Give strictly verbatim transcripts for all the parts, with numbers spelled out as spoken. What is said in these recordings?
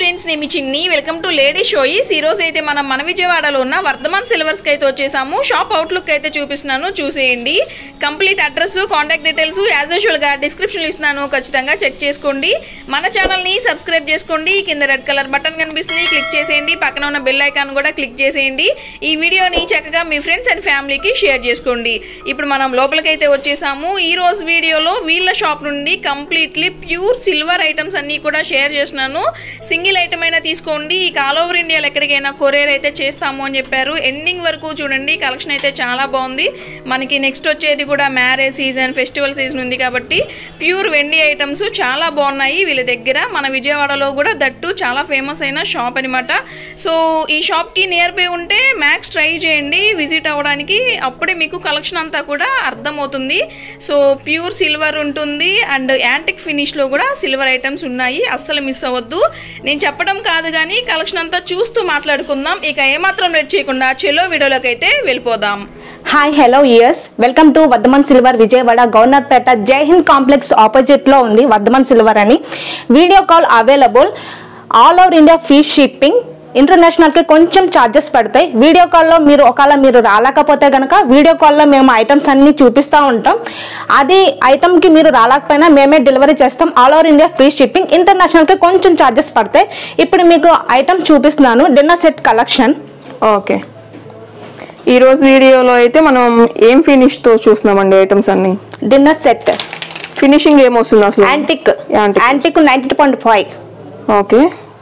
Friends, నేను మీ Chinni. Welcome to lady షోయిస్. ఈ రోజు అయితే మనం మన విజయవాడలో ఉన్న వర్ధమాన్ సిల్వర్స్కి అయితే వచ్చేసాము. షాప్ అవుట్లుక్ అయితే చూపిస్తున్నాను, చూసేయండి. Complete address, contact details as యూజువల్గా డిస్క్రిప్షన్లో ఇస్తున్నాను, ఖచ్చితంగా చెక్ చేసుకోండి. మన ఛానల్ని సబ్స్క్రైబ్ చేసుకోండి. కింద రెడ్ కలర్ బటన్ కనిపిస్తుంది, క్లిక్ చేసేయండి. పక్కన ఉన్న బెల్ ఐకాన్ కూడా క్లిక్ చేసేయండి. ఈ వీడియోని చక్కగా మీ ఫ్రెండ్స్ అండ్ ఫ్యామిలీకి షేర్ చేసుకోండి. ఇప్పుడు మనం లోపలికైతే వచ్చేసాము. ఈ రోజు వీడియోలో వీళ్ళ షాప్ నుండి కంప్లీట్లీ ప్యూర్ సిల్వర్ ఐటమ్స్ అన్నీ కూడా షేర్ చేస్తున్నాను. సింగిల్ ఐటమ్ అయినా తీసుకోండి. ఇక ఆల్ ఓవర్ ఇండియాలో ఎక్కడికైనా కొరియర్ అయితే చేస్తాము అని చెప్పారు. ఎండింగ్ వరకు చూడండి, కలెక్షన్ అయితే చాలా బాగుంది. మనకి నెక్స్ట్ వచ్చేది కూడా మ్యారేజ్ సీజన్, ఫెస్టివల్ సీజన్ ఉంది కాబట్టి ప్యూర్ వెండి ఐటమ్స్ చాలా బాగున్నాయి వీళ్ళ దగ్గర. మన విజయవాడలో కూడా దట్టు చాలా ఫేమస్ అయిన షాప్ అనమాట. సో ఈ షాప్కి నియర్ బై ఉంటే మ్యాక్స్ ట్రై చేయండి విజిట్ అవ్వడానికి, అప్పుడే మీకు కలెక్షన్ అంతా కూడా అర్థమవుతుంది. సో ప్యూర్ సిల్వర్ ఉంటుంది అండ్ యాంటిక్ ఫినిష్లో కూడా సిల్వర్ ఐటమ్స్ ఉన్నాయి, అస్సలు మిస్ అవ్వద్దు. నేను చెప్పడం కాదు కానీ కలెక్షన్ అంతా చూస్తూ మాట్లాడుకుందాం. ఇక ఏమాత్రం లేట్ చేయకుండా చెలో వీడియోలోకి అయితే వెళ్ళిపోదాం. హాయ్ హలో ఇయర్స్, welcome to Vardhaman silver Vijayawada Governorpet Jai Hind complex opposite లో ఉంది వర్ధమాన్ సిల్వర్ అని. Video call available, all over India free shipping. International కి కొంచెం ఛార్జెస్ పడతాయి. వీడియో కాల్లో మీరు ఒకవేళ మీరు రాలేకపోతే కనుక వీడియో కాల్లో మేము ఐటమ్స్ అన్ని చూపిస్తూ ఉంటాం. అది ఐటమ్ కి మీరు రాలేకపోయినా మేమే డెలివరీ చేస్తాం. All over India free shipping. International కి కొంచెం ఛార్జెస్ పడతాయి. ఇప్పుడు మీకు ఐటమ్ చూపిస్తున్నాను, డిన్నర్ సెట్ కలెక్షన్. ఓకే, ఈ రోజు వీడియోలో అయితే మనం ఏం ఫినిష్ తో చూస్తున్నామండి ఐటమ్స్ అన్ని. డిన్నర్ సెట్ ఫినిషింగ్ ఏమొస్తుంది అసలు? Antique antique ninety point five. Okay,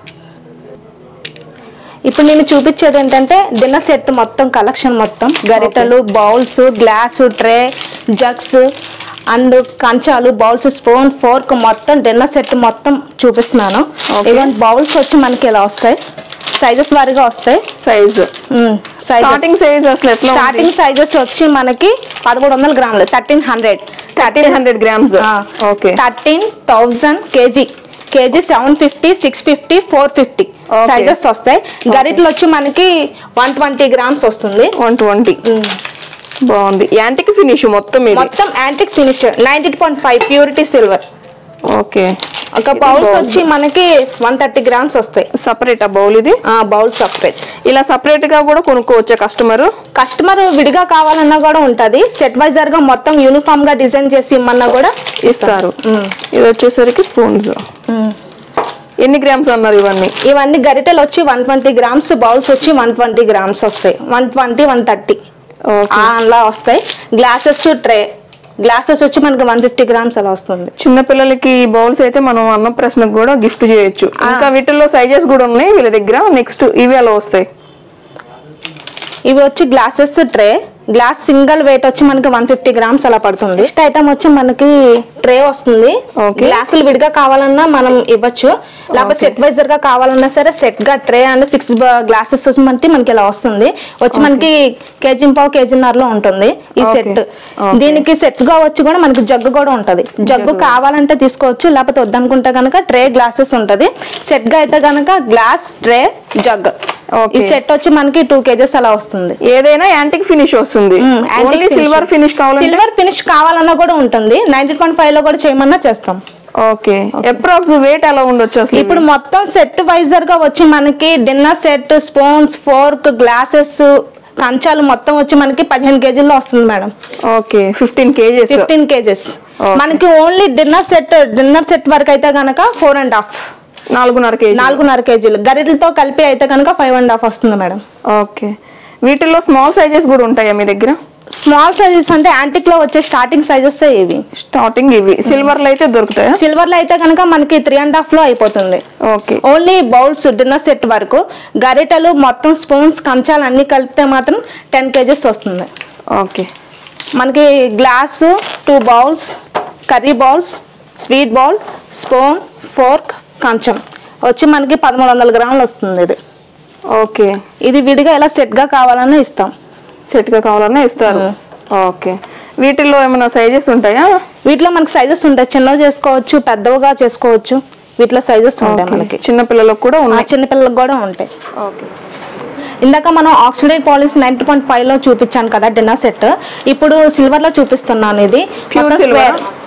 ఇప్పుడు నేను చూపించేది ఏంటంటే డిన్నర్ సెట్ మొత్తం కలెక్షన్, మొత్తం గరిటెలు, bowls, glass, tray, jugs and కంచాలు, బౌల్స్, స్పూన్, ఫోర్క్ మొత్తం డిన్నర్ సెట్ మొత్తం చూపిస్తున్నాను. ఈవెన్ బౌల్స్ వచ్చి మనకి ఇలా వస్తాయి, సైజెస్ వారిగా వస్తాయి. సైజ్ స్టార్టింగ్ సైజ్ అసలు ఎట్లా? స్టార్టింగ్ సైజెస్ వచ్చి మనకి పదమూడు వందల గ్రాములు, thirteen hundred thirteen hundred grams. Okay, thirteen thousand KG KG seven fifty, six fifty, four fifty sizes వస్తాయి. గరిటలు వచ్చి మనకి వన్ ట్వంటీ గ్రామ్స్ వస్తుంది. వన్ ట్వంటీ బాగుంది. యాంటిక్ ఫినిష్ మొత్తం మొత్తం antique finish, ninety point five purity silver. Okay, ఒక bowls వచ్చి మనకి వన్ థర్టీ గ్రామ్స్ వస్తాయి. సపరేట్ ఆ బౌల్, ఇది బౌల్ సపరేట్. ఇలా సపరేట్ గా కూడా కొనుక్కోవచ్చా కస్టమర్? కస్టమర్ విడిగా కావాలన్నా కూడా ఉంటది. సెట్ వైజర్ గా మొత్తం యూనిఫామ్ గా డిజైన్ చేసి ఇమ్మన్నా కూడా ఇస్తారు. ఇది వచ్చేసరికి స్పూన్స్. ఎన్ని గ్రామ్స్ అన్నారు ఇవన్నీ? ఇవన్నీ గరిటెలు వచ్చి వన్ ట్వంటీ గ్రామ్స్, బౌల్స్ వచ్చి వన్ ట్వంటీ గ్రామ్స్ వస్తాయి. వన్ ట్వంటీ వన్ థర్టీ అలా వస్తాయి. గ్లాసెస్, ట్రే గ్లాసెస్ వచ్చి మనకి వన్ ఫిఫ్టీ గ్రామ్స్ అలా వస్తుంది. చిన్న పిల్లలకి బౌల్స్ అయితే మనం అన్నప్రసనకు కూడా గిఫ్ట్ చేయొచ్చు. ఇంకా వీటిల్లో సైజెస్ కూడా ఉన్నాయి వీళ్ళ దగ్గర. నెక్స్ట్ ఇవి అలా వస్తాయి. ఇవి వచ్చి glasses, tray. Glass single weight వచ్చి మనకి వన్ ఫిఫ్టీ గ్రామ్స్ అలా పడుతుంది. నెక్స్ట్ ఐటమ్ వచ్చి మనకి ట్రే వస్తుంది. గ్లాసులు విడిగా కావాలన్నా మనం ఇవ్వచ్చు, లేకపోతే సెట్ వైజర్ గా కావాలన్నా సరే సెట్ గా ట్రే అండ్ సిక్స్ గ్లాసెస్ వచ్చి మనకి మనకి ఇలా వస్తుంది. వచ్చి మనకి కేజీ పావు కేజీన్నర లో ఉంటుంది ఈ సెట్. దీనికి సెట్ గా వచ్చి కూడా మనకి జగ్గు కూడా ఉంటది. జగ్గు కావాలంటే తీసుకోవచ్చు, లేకపోతే వద్దనుకుంటే కనుక ట్రే, గ్లాసెస్ ఉంటది. సెట్ గా అయితే కనుక గ్లాస్, ట్రే, జగ్. ఈ సెట్ వచ్చి మనకి టూ కేజెస్ అలా వస్తుంది. ఏదైనా యాంటిక్ ఫినిష్ వస్తుంది. సిల్వర్ ఫినిష్ కావాలి, సిల్వర్ ఫినిష్ కావాలన్నా కూడా ఉంటుంది. నైన్టీ పాయింట్ ఫైవ్ లో కూడా చేయమన్నా చేస్తాం. ఓకే, అప్రాక్స్ వెయిట్ ఎలా ఉండొచ్చు అసలు? ఇప్పుడు మొత్తం సెట్ వైజర్ గా వచ్చి మనకి dinner set, spoons, fork, glasses, కంచాలు మొత్తం వచ్చి మనకి పదిహేను కేజీల్లో వస్తుంది madam. Okay, fifteen KGs fifteen KGs మనకి only dinner set. Dinner set వరకు అయితే కనుక ఫోర్ అండ్ హాఫ్ నాలుగున్నర కేజీ నాలుగున్నర కేజీలు గరిటలతో కలిపి అయితే కనుక ఫైవ్ అండ్ హాఫ్ వస్తుంది మేడం. ఓకే, వీటిల్లో స్మాల్ సైజెస్ కూడా ఉంటాయా మీ దగ్గర? స్మాల్ సైజెస్ అంటే యాంటిక్ లో వచ్చే స్టార్టింగ్ సైజెస్ ఇవి. స్టార్టింగ్ ఇవి. సిల్వర్ లో అయితే దొరుకుతాయా? సిల్వర్ లో అయితే కనుక మనకి త్రీ అండ్ హాఫ్ లో అయిపోతుంది. Okay, only bowls dinner set వరకు. గరిటెలు మొత్తం స్పూన్స్, కంచాలు అన్ని కలిపితే మాత్రం టెన్ కేజెస్ వస్తుంది. ఓకే, మనకి glass, two bowls, curry bowls, sweet bowl, spoon, fork, కంచం వచ్చి మనకి పదమూడు వందల గ్రాములు వస్తుంది ఇది. ఓకే, ఇది విడిగా ఇలా సెట్ గా కావాలన్నా ఇస్తాం. సెట్ గా కావాలన్నా ఇస్తారు. ఓకే, వీటిల్లో ఏమైనా సైజెస్ ఉంటాయా? వీటిలో మనకి సైజెస్ ఉంటాయి. చిన్నవి చేసుకోవచ్చు, పెద్దవిగా చేసుకోవచ్చు. వీటిలో సైజెస్ ఉంటాయి మనకి. చిన్న పిల్లలకు కూడా ఉన్నాయి, చిన్న పిల్లలకు కూడా ఉంటాయి. ఓకే, ఇందాక మనం oxidised polish ninety point five లో చూపించాను కదా డిన్నర్ సెట్. ఇప్పుడు సిల్వర్ లో చూపిస్తున్నాను. ఇది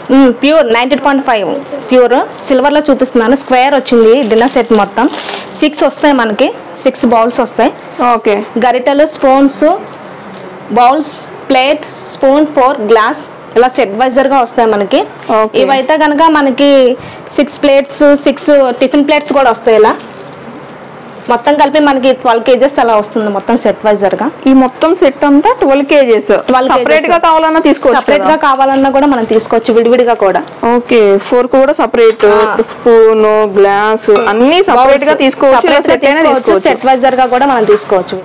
pure ninety point five pure సిల్వర్లో చూపిస్తున్నాను. స్క్వేర్ వచ్చింది డిన్నర్ సెట్ మొత్తం. సిక్స్ వస్తాయి మనకి, సిక్స్ బౌల్స్ వస్తాయి. ఓకే. గరిటెలు, spoons, bowls, plate, spoon, fork, glass ఇలా సెట్ వైజర్ గా వస్తాయి మనకి. ఇవైతే కనుక మనకి six plates, six tiffin plates కూడా వస్తాయి. ఇలా మొత్తం కలిపి మనకి ట్వెల్వ్ కేజెస్ అలా వస్తుంది మొత్తం సెట్ వైజర్ గా. ఈ మొత్తం సెట్ అంతా ట్వెల్వ్ కేజెస్. సెపరేట్ గా కావాలన్నా తీసుకోవచ్చు, సెపరేట్ గా కావాలన్నా కూడా మనం తీసుకోవచ్చు, విడివిడిగా కూడా. ఓకే. ఫోర్క్ కూడా సెపరేట్, స్పూన్, గ్లాస్ అన్ని సెపరేట్ గా తీసుకోవచ్చు, సెట్ వైజర్ గా కూడా మనం తీసుకోవచ్చు.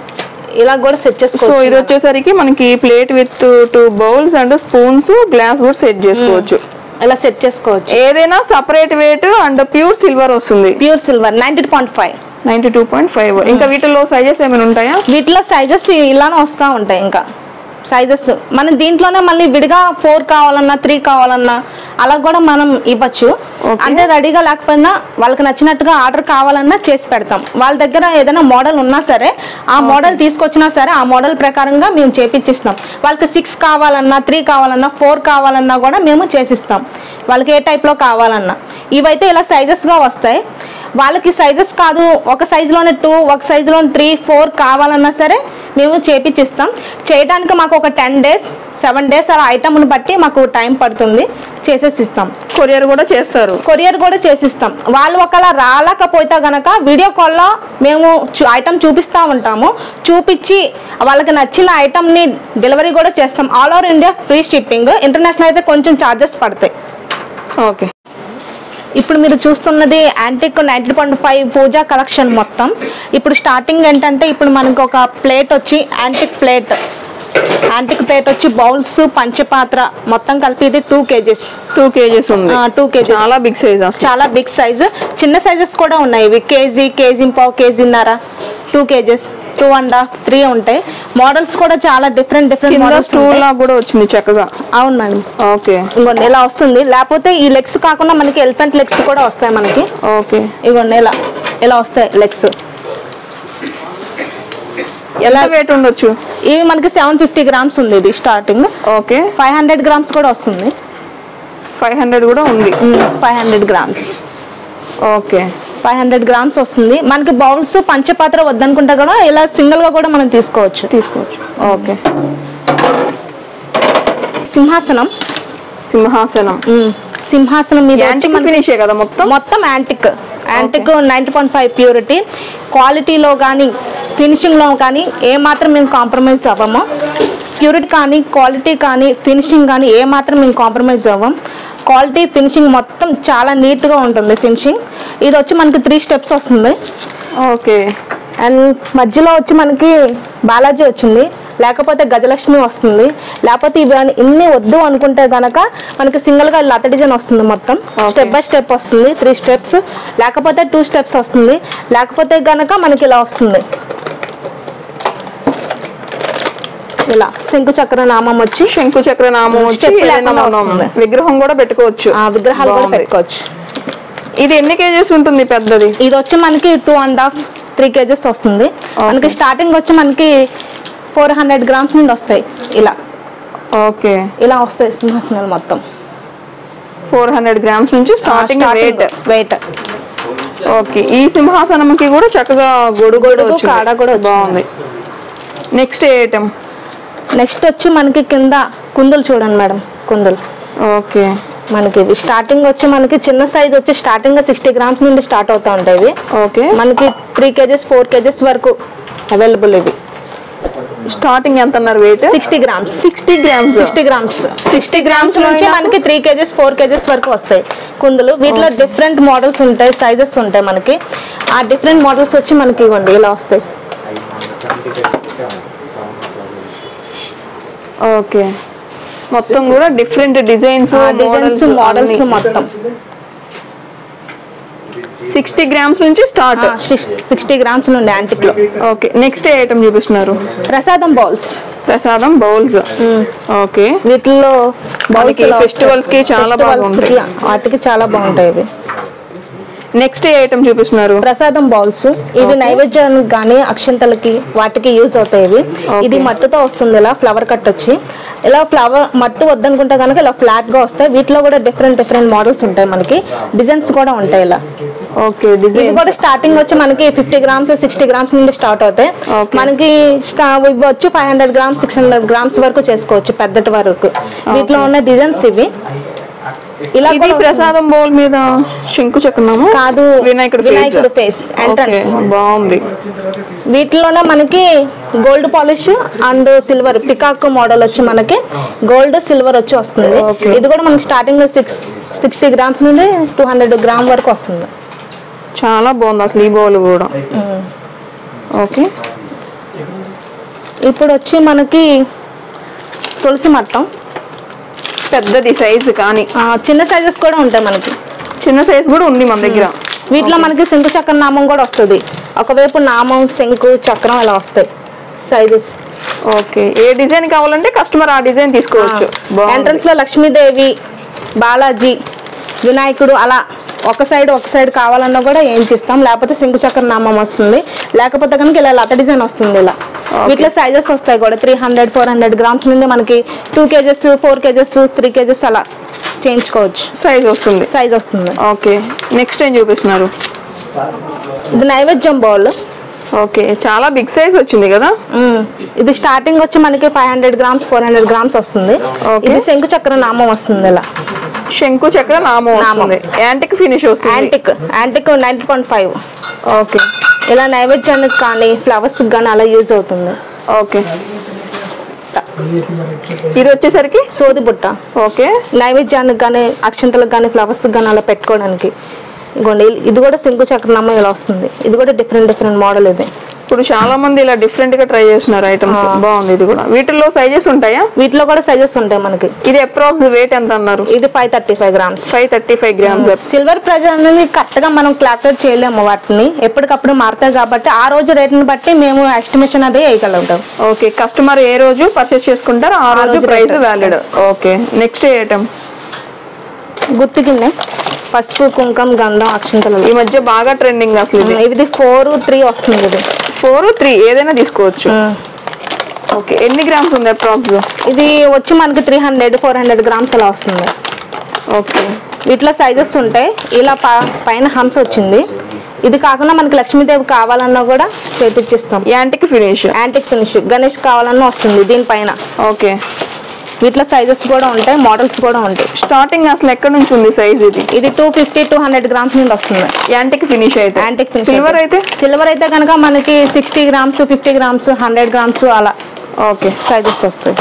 ఇలా కూడా సెట్ చేసుకోవచ్చు. సో ఇది వచ్చేసరికి మనకి plate with two bowls and spoons, glass కూడా సెట్ చేసుకోవచ్చు. ఇలా సెట్ చేసుకోవచ్చు. ఏదైనా separate weight and pure silver వస్తుంది. Pure silver ninety point five ninety two point five ఇంకా వీటిలో సైజెస్ ఏమైనా ఉంటాయా? వీటిలో సైజెస్ ఇలానే వస్తూ ఉంటాయి. ఇంకా సైజెస్ మనం దీంట్లోనే మళ్ళీ విడిగా ఫోర్ కావాలన్నా, త్రీ కావాలన్నా అలా కూడా మనం ఇవ్వచ్చు. అంటే రెడీగా లేకపోయినా వాళ్ళకి నచ్చినట్టుగా ఆర్డర్ కావాలన్నా చేసి పెడతాం. వాళ్ళ దగ్గర ఏదైనా మోడల్ ఉన్నా సరే ఆ మోడల్ తీసుకొచ్చినా సరే ఆ మోడల్ ప్రకారంగా మేము చేపించిస్తాం. వాళ్ళకి సిక్స్ కావాలన్నా, త్రీ కావాలన్నా, ఫోర్ కావాలన్నా కూడా మేము చేసిస్తాం, వాళ్ళకి ఏ టైప్లో కావాలన్నా. ఇవైతే ఇలా సైజెస్గా వస్తాయి. వాళ్ళకి సైజెస్ కాదు, ఒక సైజులోనే టూ, ఒక సైజులోనే త్రీ, ఫోర్ కావాలన్నా సరే మేము చేపించిస్తాం. చేయడానికి మాకు ఒక టెన్ డేస్ సెవెన్ డేస్ అలా ఐటమ్ని బట్టి మాకు టైం పడుతుంది, చేసేసి ఇస్తాం. కొరియర్ కూడా చేస్తారు. కొరియర్ కూడా చేసిస్తాం. వాళ్ళు ఒకవేళ రాలేకపోతే గనక వీడియో కాల్లో మేము ఐటమ్ చూపిస్తూ ఉంటాము, చూపించి వాళ్ళకి నచ్చిన ఐటమ్ని డెలివరీ కూడా చేస్తాం. All over India free shipping. International అయితే కొంచెం ఛార్జెస్ పడతాయి. ఓకే. ఇప్పుడు మీరు చూస్తున్నది antique ninety point five puja collection మొత్తం. ఇప్పుడు స్టార్టింగ్ ఏంటంటే ఇప్పుడు మనకు ఒక ప్లేట్ వచ్చి యాంటిక్ ప్లేట్ యాంటిక్ ప్లేట్ వచ్చి బౌల్స్, పంచపాత్ర మొత్తం కలిపి ఇది టూ కేజెస్ టూ కేజెస్ ఉంది. టూ కేజెస్ చాలా బిగ్ సైజ్, చాలా బిగ్ సైజ్. చిన్న సైజెస్ కూడా ఉన్నాయి ఇవి, కేజీ, కేజీ పావు, కేజీన్నర, two KGs, two and half, three ఉంటాయి. మోడల్స్ కూడా చాలా డిఫరెంట్ డిఫరెంట్ మోడల్స్ కూడా వచ్చింది చక్కగా. అవును మేడం. ఓకే. ఇంకొండి ఇలా వస్తుంది. లేకపోతే ఈ లెగ్స్ కాకుండా మనకి ఎలిఫెంట్ లెగ్స్ కూడా వస్తాయి మనకి. ఓకే. ఇగోండి ఇలా ఇలా వస్తాయి లెగ్స్. ఎలా వెయిట్ ఉండొచ్చు? ఇవి మనకి సెవెన్ ఫిఫ్టీ గ్రామ్స్ ఉంది ఇది starting. Okay. Five hundred grams కూడా వస్తుంది. ఫైవ్ హండ్రెడ్ కూడా ఉంది. Five hundred grams. Okay. Five hundred grams వస్తుంది మనకి. బౌల్స్, పంచపాత్ర వద్దనుకుంటే కూడా ఇలా సింగిల్ గా కూడా మనం తీసుకోవచ్చు తీసుకోవచ్చు ఓకే. సింహాసనం. సింహాసనం సింహాసనం మీద ఫినిషే కదా మొత్తం మొత్తం antique antique ninety point five purity. క్వాలిటీలో కానీ ఫినిషింగ్లో కానీ ఏ మాత్రం మేము కాంప్రమైజ్ అవ్వము. ప్యూరిటీ కానీ, క్వాలిటీ కానీ, ఫినిషింగ్ కానీ ఏ మాత్రం మేము కాంప్రమైజ్ అవ్వం. క్వాలిటీ, ఫినిషింగ్ మొత్తం చాలా నీట్గా ఉంటుంది ఫినిషింగ్. ఇది వచ్చి మనకి త్రీ స్టెప్స్ వస్తుంది. ఓకే. అండ్ మధ్యలో వచ్చి మనకి బాలాజీ వచ్చింది, లేకపోతే గజలక్ష్మి వస్తుంది, లేకపోతే ఇవి ఇన్ని వద్దు అనుకుంటే కనుక మనకి సింగిల్గా లత డిజైన్ వస్తుంది. మొత్తం స్టెప్ బై స్టెప్ వస్తుంది, త్రీ స్టెప్స్, లేకపోతే టూ స్టెప్స్ వస్తుంది, లేకపోతే కనుక మనకి ఇలా వస్తుంది. ఇలా శంకు చక్ర నామం వచ్చి శంకు చక్ర నామం వచ్చి విగ్రహం కూడా పెట్టుకోవచ్చు. విగ్రహాలు కూడా పెట్టుకోవచ్చు. ఇది ఎన్ని కేజెస్ ఉంటుంది పెద్దది? ఇది వచ్చి మనకి two and half three KGs వస్తుంది. మనకి స్టార్టింగ్ వచ్చి మనకి ఫోర్ హండ్రెడ్ గ్రామ్స్ నుండి వస్తాయి. ఇలా ఓకే. ఇలా వస్తాయి సింహాసనాలు మొత్తం. ఫోర్ హండ్రెడ్ గ్రామ్స్ నుంచి స్టార్టింగ్ వెయిట్ వెయిట్ ఓకే. ఈ సింహాసనంకి కూడా చక్కగా గొడుగు కాడ కూడా బాగుంది. నెక్స్ట్ ఏ ఐటమ్? నెక్స్ట్ వచ్చి మనకి కింద కుందులు చూడండి మేడం, కుందులు. ఓకే. మనకి స్టార్టింగ్ వచ్చి మనకి చిన్న సైజ్ వచ్చి స్టార్టింగ్ సిక్స్టీ గ్రామ్స్ నుండి స్టార్ట్ అవుతా ఉంటాయి. ఓకే. మనకి త్రీ కేజెస్ ఫోర్ కేజెస్ వరకు అవైలబుల్. ఇవి స్టార్టింగ్ ఎంత అన్నారు weight? Sixty grams. Sixty grams sixty grams sixty grams నుంచి మనకి త్రీ కేజెస్ ఫోర్ కేజెస్ వరకు వస్తాయి కుందులు. వీటిలో డిఫరెంట్ మోడల్స్ ఉంటాయి, సైజెస్ ఉంటాయి మనకి. ఆ డిఫరెంట్ మోడల్స్ వచ్చి మనకి ఇవ్వండి ఇలా వస్తాయి. ఓకే. మొత్తం కూడా డిఫరెంట్ డిజైన్స్ డిజైన్స్ మోడల్స్ మొత్తం సిక్స్టీ గ్రామ్స్ నుంచి స్టార్ట్. సిక్స్టీ గ్రామ్స్ నుండి యాంటిక్ లో. ఓకే. నెక్స్ట్ ఐటమ్ చూపిస్తున్నారు? ప్రసాదం బౌల్స్. ప్రసాదం బౌల్స్. ఓకే. వీటిలో ఫెస్టివల్స్ కి చాలా బాగుంటాయి, వాటికి చాలా బాగుంటాయి ఇవి. నెక్స్ట్ ఐటమ్ చూపిస్తున్నారు? ప్రసాదం బౌల్స్. ఇవి నైవేద్యానికి కానీ అక్షంతలకి వాటికి యూజ్ అవుతాయి ఇవి. ఇది మట్టితో వస్తుంది ఇలా ఫ్లవర్ కట్ వచ్చి. ఇలా ఫ్లవర్ మట్టు వద్దనుకుంటే కనుక ఇలా ఫ్లాట్ గా వస్తాయి. వీటిలో కూడా డిఫరెంట్ డిఫరెంట్ మోడల్స్ ఉంటాయి, మనకి డిజైన్స్ కూడా ఉంటాయి ఇలా. ఓకే, ఇది డిజైన్ కూడా స్టార్టింగ్ వచ్చి మనకి ఫిఫ్టీ గ్రామ్స్ సిక్స్టీ గ్రామ్స్ నుండి స్టార్ట్ అవుతాయి. మనకి ఇవి వచ్చి five hundred grams six hundred grams వరకు చేసుకోవచ్చు, పెద్దటి వరకు. వీటిలో ఉన్న డిజైన్స్ ఇవి. ఇలా ఇది ప్రసాదం బౌల్ మీద శంకు చక్రము కాదు, వినాయకుడు వినాయకుడు ఫేస్ ఎంట్రన్స్ బాగుంది. వీటిలోనే మనకి gold polish and silver peacock model వచ్చి మనకి గోల్డ్ సిల్వర్ వచ్చి వస్తుంది. ఇది కూడా మనకి స్టార్టింగ్ సిక్స్ సిక్స్టీ గ్రామ్స్ నుండి టూ హండ్రెడ్ గ్రామ్ వరకు వస్తుంది. చాలా బాగుంది అసలు ఈ బౌల్ కూడా. ఓకే, ఇప్పుడు వచ్చి మనకి తులసి మట్టం పెద్దది సైజు, కానీ చిన్న సైజెస్ కూడా ఉంటాయి మనకి. చిన్న సైజ్ కూడా ఉంది మన దగ్గర. వీటిలో మనకి శంకు చక్రం నామం కూడా వస్తుంది. ఒకవైపు నామం శంకు చక్రం ఇలా వస్తాయి సైజెస్. ఓకే, ఏ డిజైన్ కావాలంటే కస్టమర్ ఆ డిజైన్ తీసుకోవచ్చు. ఎంట్రన్స్ లో లక్ష్మీదేవి, బాలాజీ, వినాయకుడు అలా ఒక సైడ్ ఒక సైడ్ కావాలన్నా కూడా ఏం చేస్తాం. లేకపోతే శంకు చక్ర నామం వస్తుంది, లేకపోతే కనుక ఇలా లత డిజైన్ వస్తుంది. ఇలా వీటిలో సైజెస్ వస్తాయి కూడా three hundred four hundred grams నుండి మనకి two KGs four KGs three KGs అలా చేయించుకోవచ్చు. సైజ్ వస్తుంది, సైజ్ వస్తుంది. ఓకే, నెక్స్ట్ ఏం చూపిస్తున్నారు? ఇది నైవేద్యం బౌల్. ఓకే, చాలా బిగ్ సైజ్ వచ్చింది కదా. ఇది స్టార్టింగ్ వచ్చి మనకి five hundred grams four hundred grams వస్తుంది. ఇది శంకు చక్ర నామం వస్తుంది. ఇలా శంకు చక్ర నామం వస్తుంది. యాంటిక్ ఫినిష్ వస్తుంది. Antique antique ninety point five. Okay, ఇలా నైవేద్యానికి కానీ ఫ్లవర్స్ కానీ అలా యూజ్ అవుతుంది. ఓకే, ఇది వచ్చేసరికి సోది బుట్ట. ఓకే, నైవేద్యానికి కానీ అక్షంతలకు కానీ ఫ్లవర్స్ కానీ అలా పెట్టుకోవడానికి. ఇదిగోండి, ఇది కూడా శంకు చక్రనామం ఇలా వస్తుంది. ఇది కూడా డిఫరెంట్ డిఫరెంట్ మోడల్. ఇది ఇప్పుడు చాలా మంది ఇలా డిఫరెంట్ గా ట్రై చేస్తున్నారు ఐటమ్స్. బాగుంది. ఇది కూడా వీటిల్లో సైజెస్ ఉంటాయా? వీటిలో కూడా సైజెస్ ఉంటాయి మనకి. ఇది అప్రాక్స్ వెయిట్ ఎంత అన్నారు? ఇది five thirty five grams five thirty five grams silver price అనేది కరెక్ట్ గా మనం క్లాసిఫై చేయలేము. వాటిని ఎప్పటికప్పుడు మారుతాయి కాబట్టి ఆ రోజు రేట్ ని బట్టి మేము ఎస్టిమేషన్ అదే వేయగలుగుతాం. ఓకే, కస్టమర్ ఏ రోజు పర్చేస్ చేసుకుంటారో ఆ రోజు price valid. Okay, next item గుత్తి గిన్నె, పసుపు కుంకం గంధం అక్షంతలు. ఈ మధ్య బాగా ట్రెండింగ్ అసలు. ఇది ఇది ఫోర్ త్రీ వస్తుంది. ఇది ఫోర్ త్రీ ఏదైనా తీసుకోవచ్చు. ఓకే, ఎన్ని గ్రామ్స్ ఉంది అప్రాక్స్? ఇది వచ్చి మనకి three hundred four hundred grams అలా వస్తుంది. ఓకే, వీటిలో సైజెస్ ఉంటాయి. ఇలా పైన హంస వచ్చింది. ఇది కాకుండా మనకి లక్ష్మీదేవి కావాలన్నా కూడా చేపిచ్చిస్తాం. Antique finish. Antique finish Ganesh కావాలన్నా వస్తుంది దీనిపైన. ఓకే, వీటిలో సైజెస్ కూడా ఉంటాయి, మోడల్స్ కూడా ఉంటాయి. స్టార్టింగ్ అసలు ఎక్కడ నుంచి ఉంది సైజ్? ఇది ఇది two fifty two hundred grams నుండి వస్తుంది. యాంటిక్ ఫినిష్ అయితే. Antique finish. సిల్వర్ అయితే సిల్వర్ అయితే కనుక మనకి sixty grams fifty grams hundred grams అలా ఓకే సైజెస్ వస్తాయి.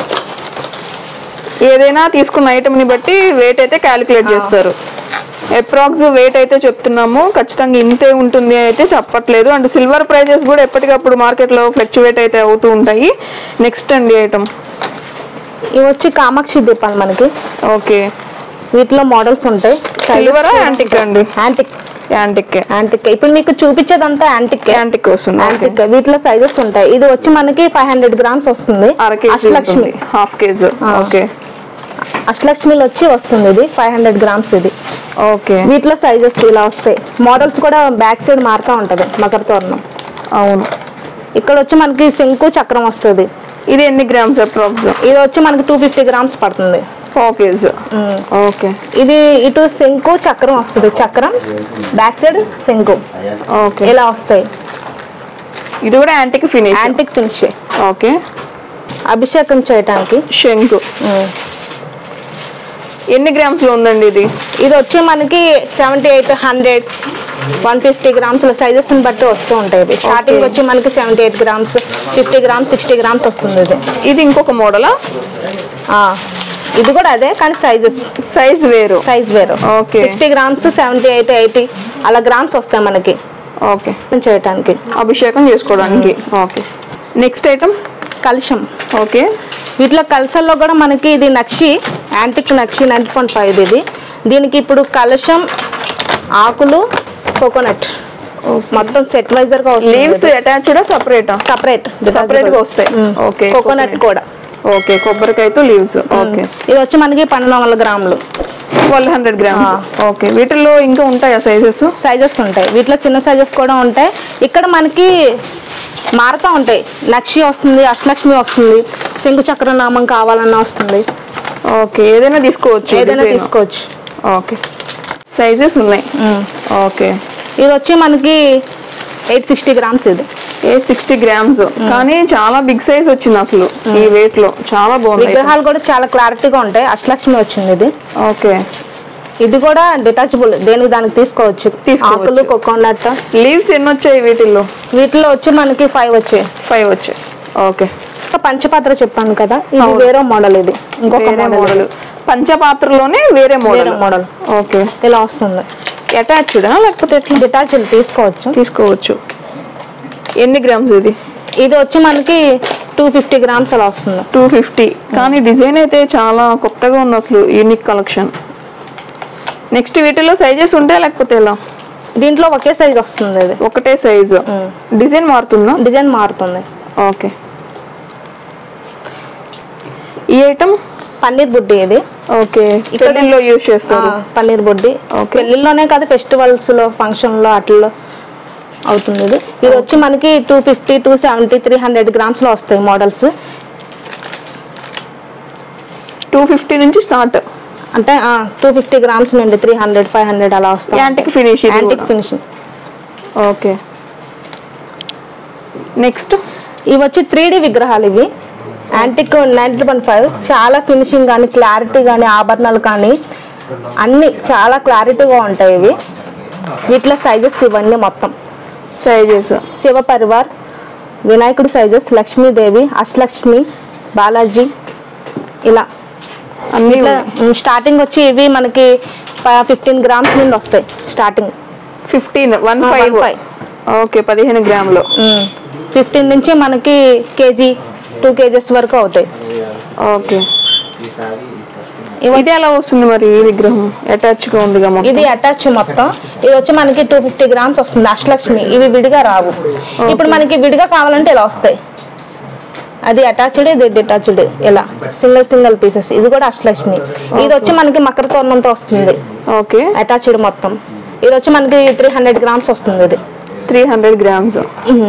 ఏదైనా తీసుకున్న ఐటమ్ ని బట్టి వెయిట్ అయితే క్యాలిక్యులేట్ చేస్తారు. అప్రాక్స్ వెయిట్ అయితే చెప్తున్నాము, ఖచ్చితంగా ఇంతే ఉంటుంది అయితే చెప్పట్లేదు. అండ్ సిల్వర్ ప్రైజెస్ కూడా ఎప్పటికప్పుడు మార్కెట్లో ఫ్లక్చువేట్ అయితే అవుతూ ఉంటాయి. నెక్స్ట్ అండి ఐటమ్ ఇవి వచ్చి కామాక్షి దీపాలు మనకి. ఓకే, వీటిలో మోడల్స్ ఉంటాయి. సిల్వర్ యాంటిక్ అండి? యాంటిక్ యాంటిక్ యాంటిక్ ఇప్పుడు మీకు చూపించేదంతా యాంటిక్ యాంటిక్ వస్తుంది. యాంటిక్ వీటిలో సైజెస్ ఉంటాయి. ఇది వచ్చి మనకి ఫైవ్ హండ్రెడ్ గ్రామ్స్ వస్తుంది. అర KG Ashtalakshmi half KG. Okay, అష్టలక్ష్మిలో వచ్చి వస్తుంది. ఇది ఫైవ్ హండ్రెడ్ గ్రామ్స్. ఇది ఓకే, వీటిలో సైజెస్ ఇలా వస్తాయి. మోడల్స్ కూడా బ్యాక్ సైడ్ మారుతూ ఉంటది మకర తోరణం. అవును, ఇక్కడ వచ్చి మనకి శంకు చక్రం వస్తుంది. ఇది ఎన్ని గ్రామ్స్ అప్రాక్స్? ఇది వచ్చి మనకి టూ ఫిఫ్టీ గ్రామ్స్ పడుతుంది. Four KG. ఓకే, ఇది ఇటు శంకు చక్రం వస్తుంది. చక్రం బ్యాక్ సైడ్ శంకు. ఓకే, ఇలా వస్తాయి. ఇది కూడా antique finish. Antique finish. Okay, అభిషేకం చేయడానికి శంకు. ఎన్ని గ్రామ్స్ లో ఉందండి ఇది? ఇది వచ్చి మనకి seventy eight hundred one fifty grams sizes బట్టి వస్తూ ఉంటాయి. స్టార్టింగ్ వచ్చి మనకి seventy eight grams fifty grams sixty grams వస్తుంది. ఇది ఇది ఇంకొక మోడలా? ఇది కూడా అదే కానీ సైజెస్ సైజ్ వేరు. సైజ్ వేరు. Okay, sixty grams seventy eight eighty అలా గ్రామ్స్ వస్తాయి మనకి. ఓకే, చేయటానికి అభిషేకం చేసుకోవడానికి. ఓకే, నెక్స్ట్ ఐటమ్ కలశం. ఓకే, వీటిలో కలశంలో కూడా మనకి ఇది నక్షి యాంటిక్ నక్షి నైన్టీ పాయింట్ ఫైవ్. ఇది దీనికి ఇప్పుడు కలశం ఆకులు కోకోనట్ మొత్తం సెట్ వైజర్ గా వస్తుంది. Leaves attached separate separate separate గా వస్తాయి. ఓకే, కోకోనట్ కూడా. ఓకే, కొబ్బరికాయతో లీవ్స్. ఓకే, ఇది వచ్చి మనకి పన్నెండు వందల గ్రాములు ట్వెల్వ్ హండ్రెడ్ గ్రామ్స్. ఓకే, వీటిల్లో ఇంకా ఉంటాయా సైజెస్? సైజెస్ ఉంటాయి. వీటిలో చిన్న సైజెస్ కూడా ఉంటాయి. ఇక్కడ మనకి మారుతూ ఉంటాయి. నక్షి వస్తుంది, అష్టలక్ష్మి వస్తుంది, శంకు చక్ర నామం కావాలన్నా వస్తుంది. ఓకే, ఏదైనా తీసుకోవచ్చు, ఏదైనా తీసుకోవచ్చు. ఓకే, సైజెస్ ఉన్నాయి. ఓకే, ఇది వచ్చి మనకి ఎయిట్ సిక్స్టీ గ్రామ్స్. ఇది ఎయిట్ సిక్స్టీ గ్రామ్స్, కానీ చాలా బిగ్ సైజ్ వచ్చింది అసలు ఈ వెయిట్ లో. చాలా బాగుంది. విగ్రహాలు కూడా చాలా క్లారిటీగా ఉంటాయి. అష్టలక్ష్మి వచ్చింది ఇది. ఓకే, ఇది కూడా డిటాచబుల్, దేనికి దానికి తీసుకోవచ్చు. ఆకులు, కోకోనట్ లీవ్స్ ఎన్ని వచ్చాయి వీటిల్లో? వీటిలో వచ్చి మనకి ఫైవ్ వచ్చాయి. ఫైవ్ వచ్చాయి. ఓకే, పంచపాత్ర చెప్పాను కదా, ఇది వేరే మోడల్. ఇది ఇంకొక మోడల్. పంచపాత్రలోనే వేరే మోడల్ మోడల్ ఓకే, ఇలా వస్తుంది. అటాచ్డా లేకపోతే ఎట్లా? డిటాచబుల్ తీసుకోవచ్చు. తీసుకోవచ్చు. ఎన్ని గ్రామ్స్ ఇది? ఇది వచ్చి మనకి టూ ఫిఫ్టీ గ్రామ్స్ అలా వస్తుంది. టూ ఫిఫ్టీ, కానీ డిజైన్ అయితే చాలా కొత్తగా ఉంది అసలు, యూనిక్ కలెక్షన్. నెక్స్ట్ వీటిలో సైజెస్ ఉంటాయి లేకపోతే ఎలా? దీంట్లో ఒకే సైజ్ వస్తుంది. ఇది ఒకటే సైజు. డిజైన్ మారుతుందా? డిజైన్ మారుతుంది. ఓకే, ఈ ఐటమ్ పన్నీర్ బుడ్డి. ఇది ఓకే, పెళ్ళిళ్ళలో యూజ్ చేస్తారు పన్నీర్ బుడ్డి. పెళ్ళిళ్ళలోనే కాదు, ఫెస్టివల్స్ లో, ఫంక్షన్ లో అట్లలో అవుతుంది. ఇది ఇది వచ్చి మనకి two fifty two seventy three hundred grams లో వస్తాయి మోడల్స్. టూ ఫిఫ్టీ నుంచి స్టార్ట్, అంటే టూ ఫిఫ్టీ గ్రామ్స్ నుండి త్రీ హండ్రెడ్ ఫైవ్ హండ్రెడ్ అలా వస్తాయి. Antique finish. Antique finishing. Okay, next ఇవి వచ్చి త్రీ డి విగ్రహాలు. ఇవి యాంటిక్ నైన్టీ పాయింట్ ఫైవ్. చాలా ఫినిషింగ్ కానీ, క్లారిటీ కానీ, ఆభరణాలు కానీ అన్ని చాలా క్లారిటీగా ఉంటాయి ఇవి. వీటిలో సైజెస్ ఇవన్నీ మొత్తం సైజెస్. శివ పరివార్, వినాయకుడి సైజెస్, లక్ష్మీదేవి, అష్టలక్ష్మి, బాలాజీ ఇలా అన్ని. స్టార్టింగ్ వచ్చి ఇవి మనకి ఫిఫ్టీన్ గ్రామ్స్ నుండి వస్తాయి starting. Fifteen one five okay, పదిహేను గ్రాములు. ఫిఫ్టీన్ నుంచి మనకి కేజీ టూ కేజెస్ వరకు అవుతాయి. ఓకే, ఇది ఎలా వస్తుంది మరి? ఈ విగ్రహం అటాచ్ గా ఉంది. ఇది అటాచ్ మొత్తం. ఇది వచ్చి మనకి టూ ఫిఫ్టీ గ్రామ్స్ వస్తుంది. అష్టలక్ష్మి ఇవి విడిగా రావు. ఇప్పుడు మనకి విడిగా కావాలంటే ఇలా వస్తాయి. అది అటాచ్డ్, ఇది డిటాచ్డ్. ఇలా సింగిల్ సింగిల్ పీసెస్. ఇది కూడా అష్టలక్ష్మి. ఇది వచ్చి మనకి మకర తోరణంతో వస్తుంది. ఓకే, అటాచ్డ్ మొత్తం. ఇది వచ్చి మనకి త్రీ హండ్రెడ్ గ్రామ్స్ వస్తుంది. ఇది త్రీ హండ్రెడ్ గ్రామ్స్.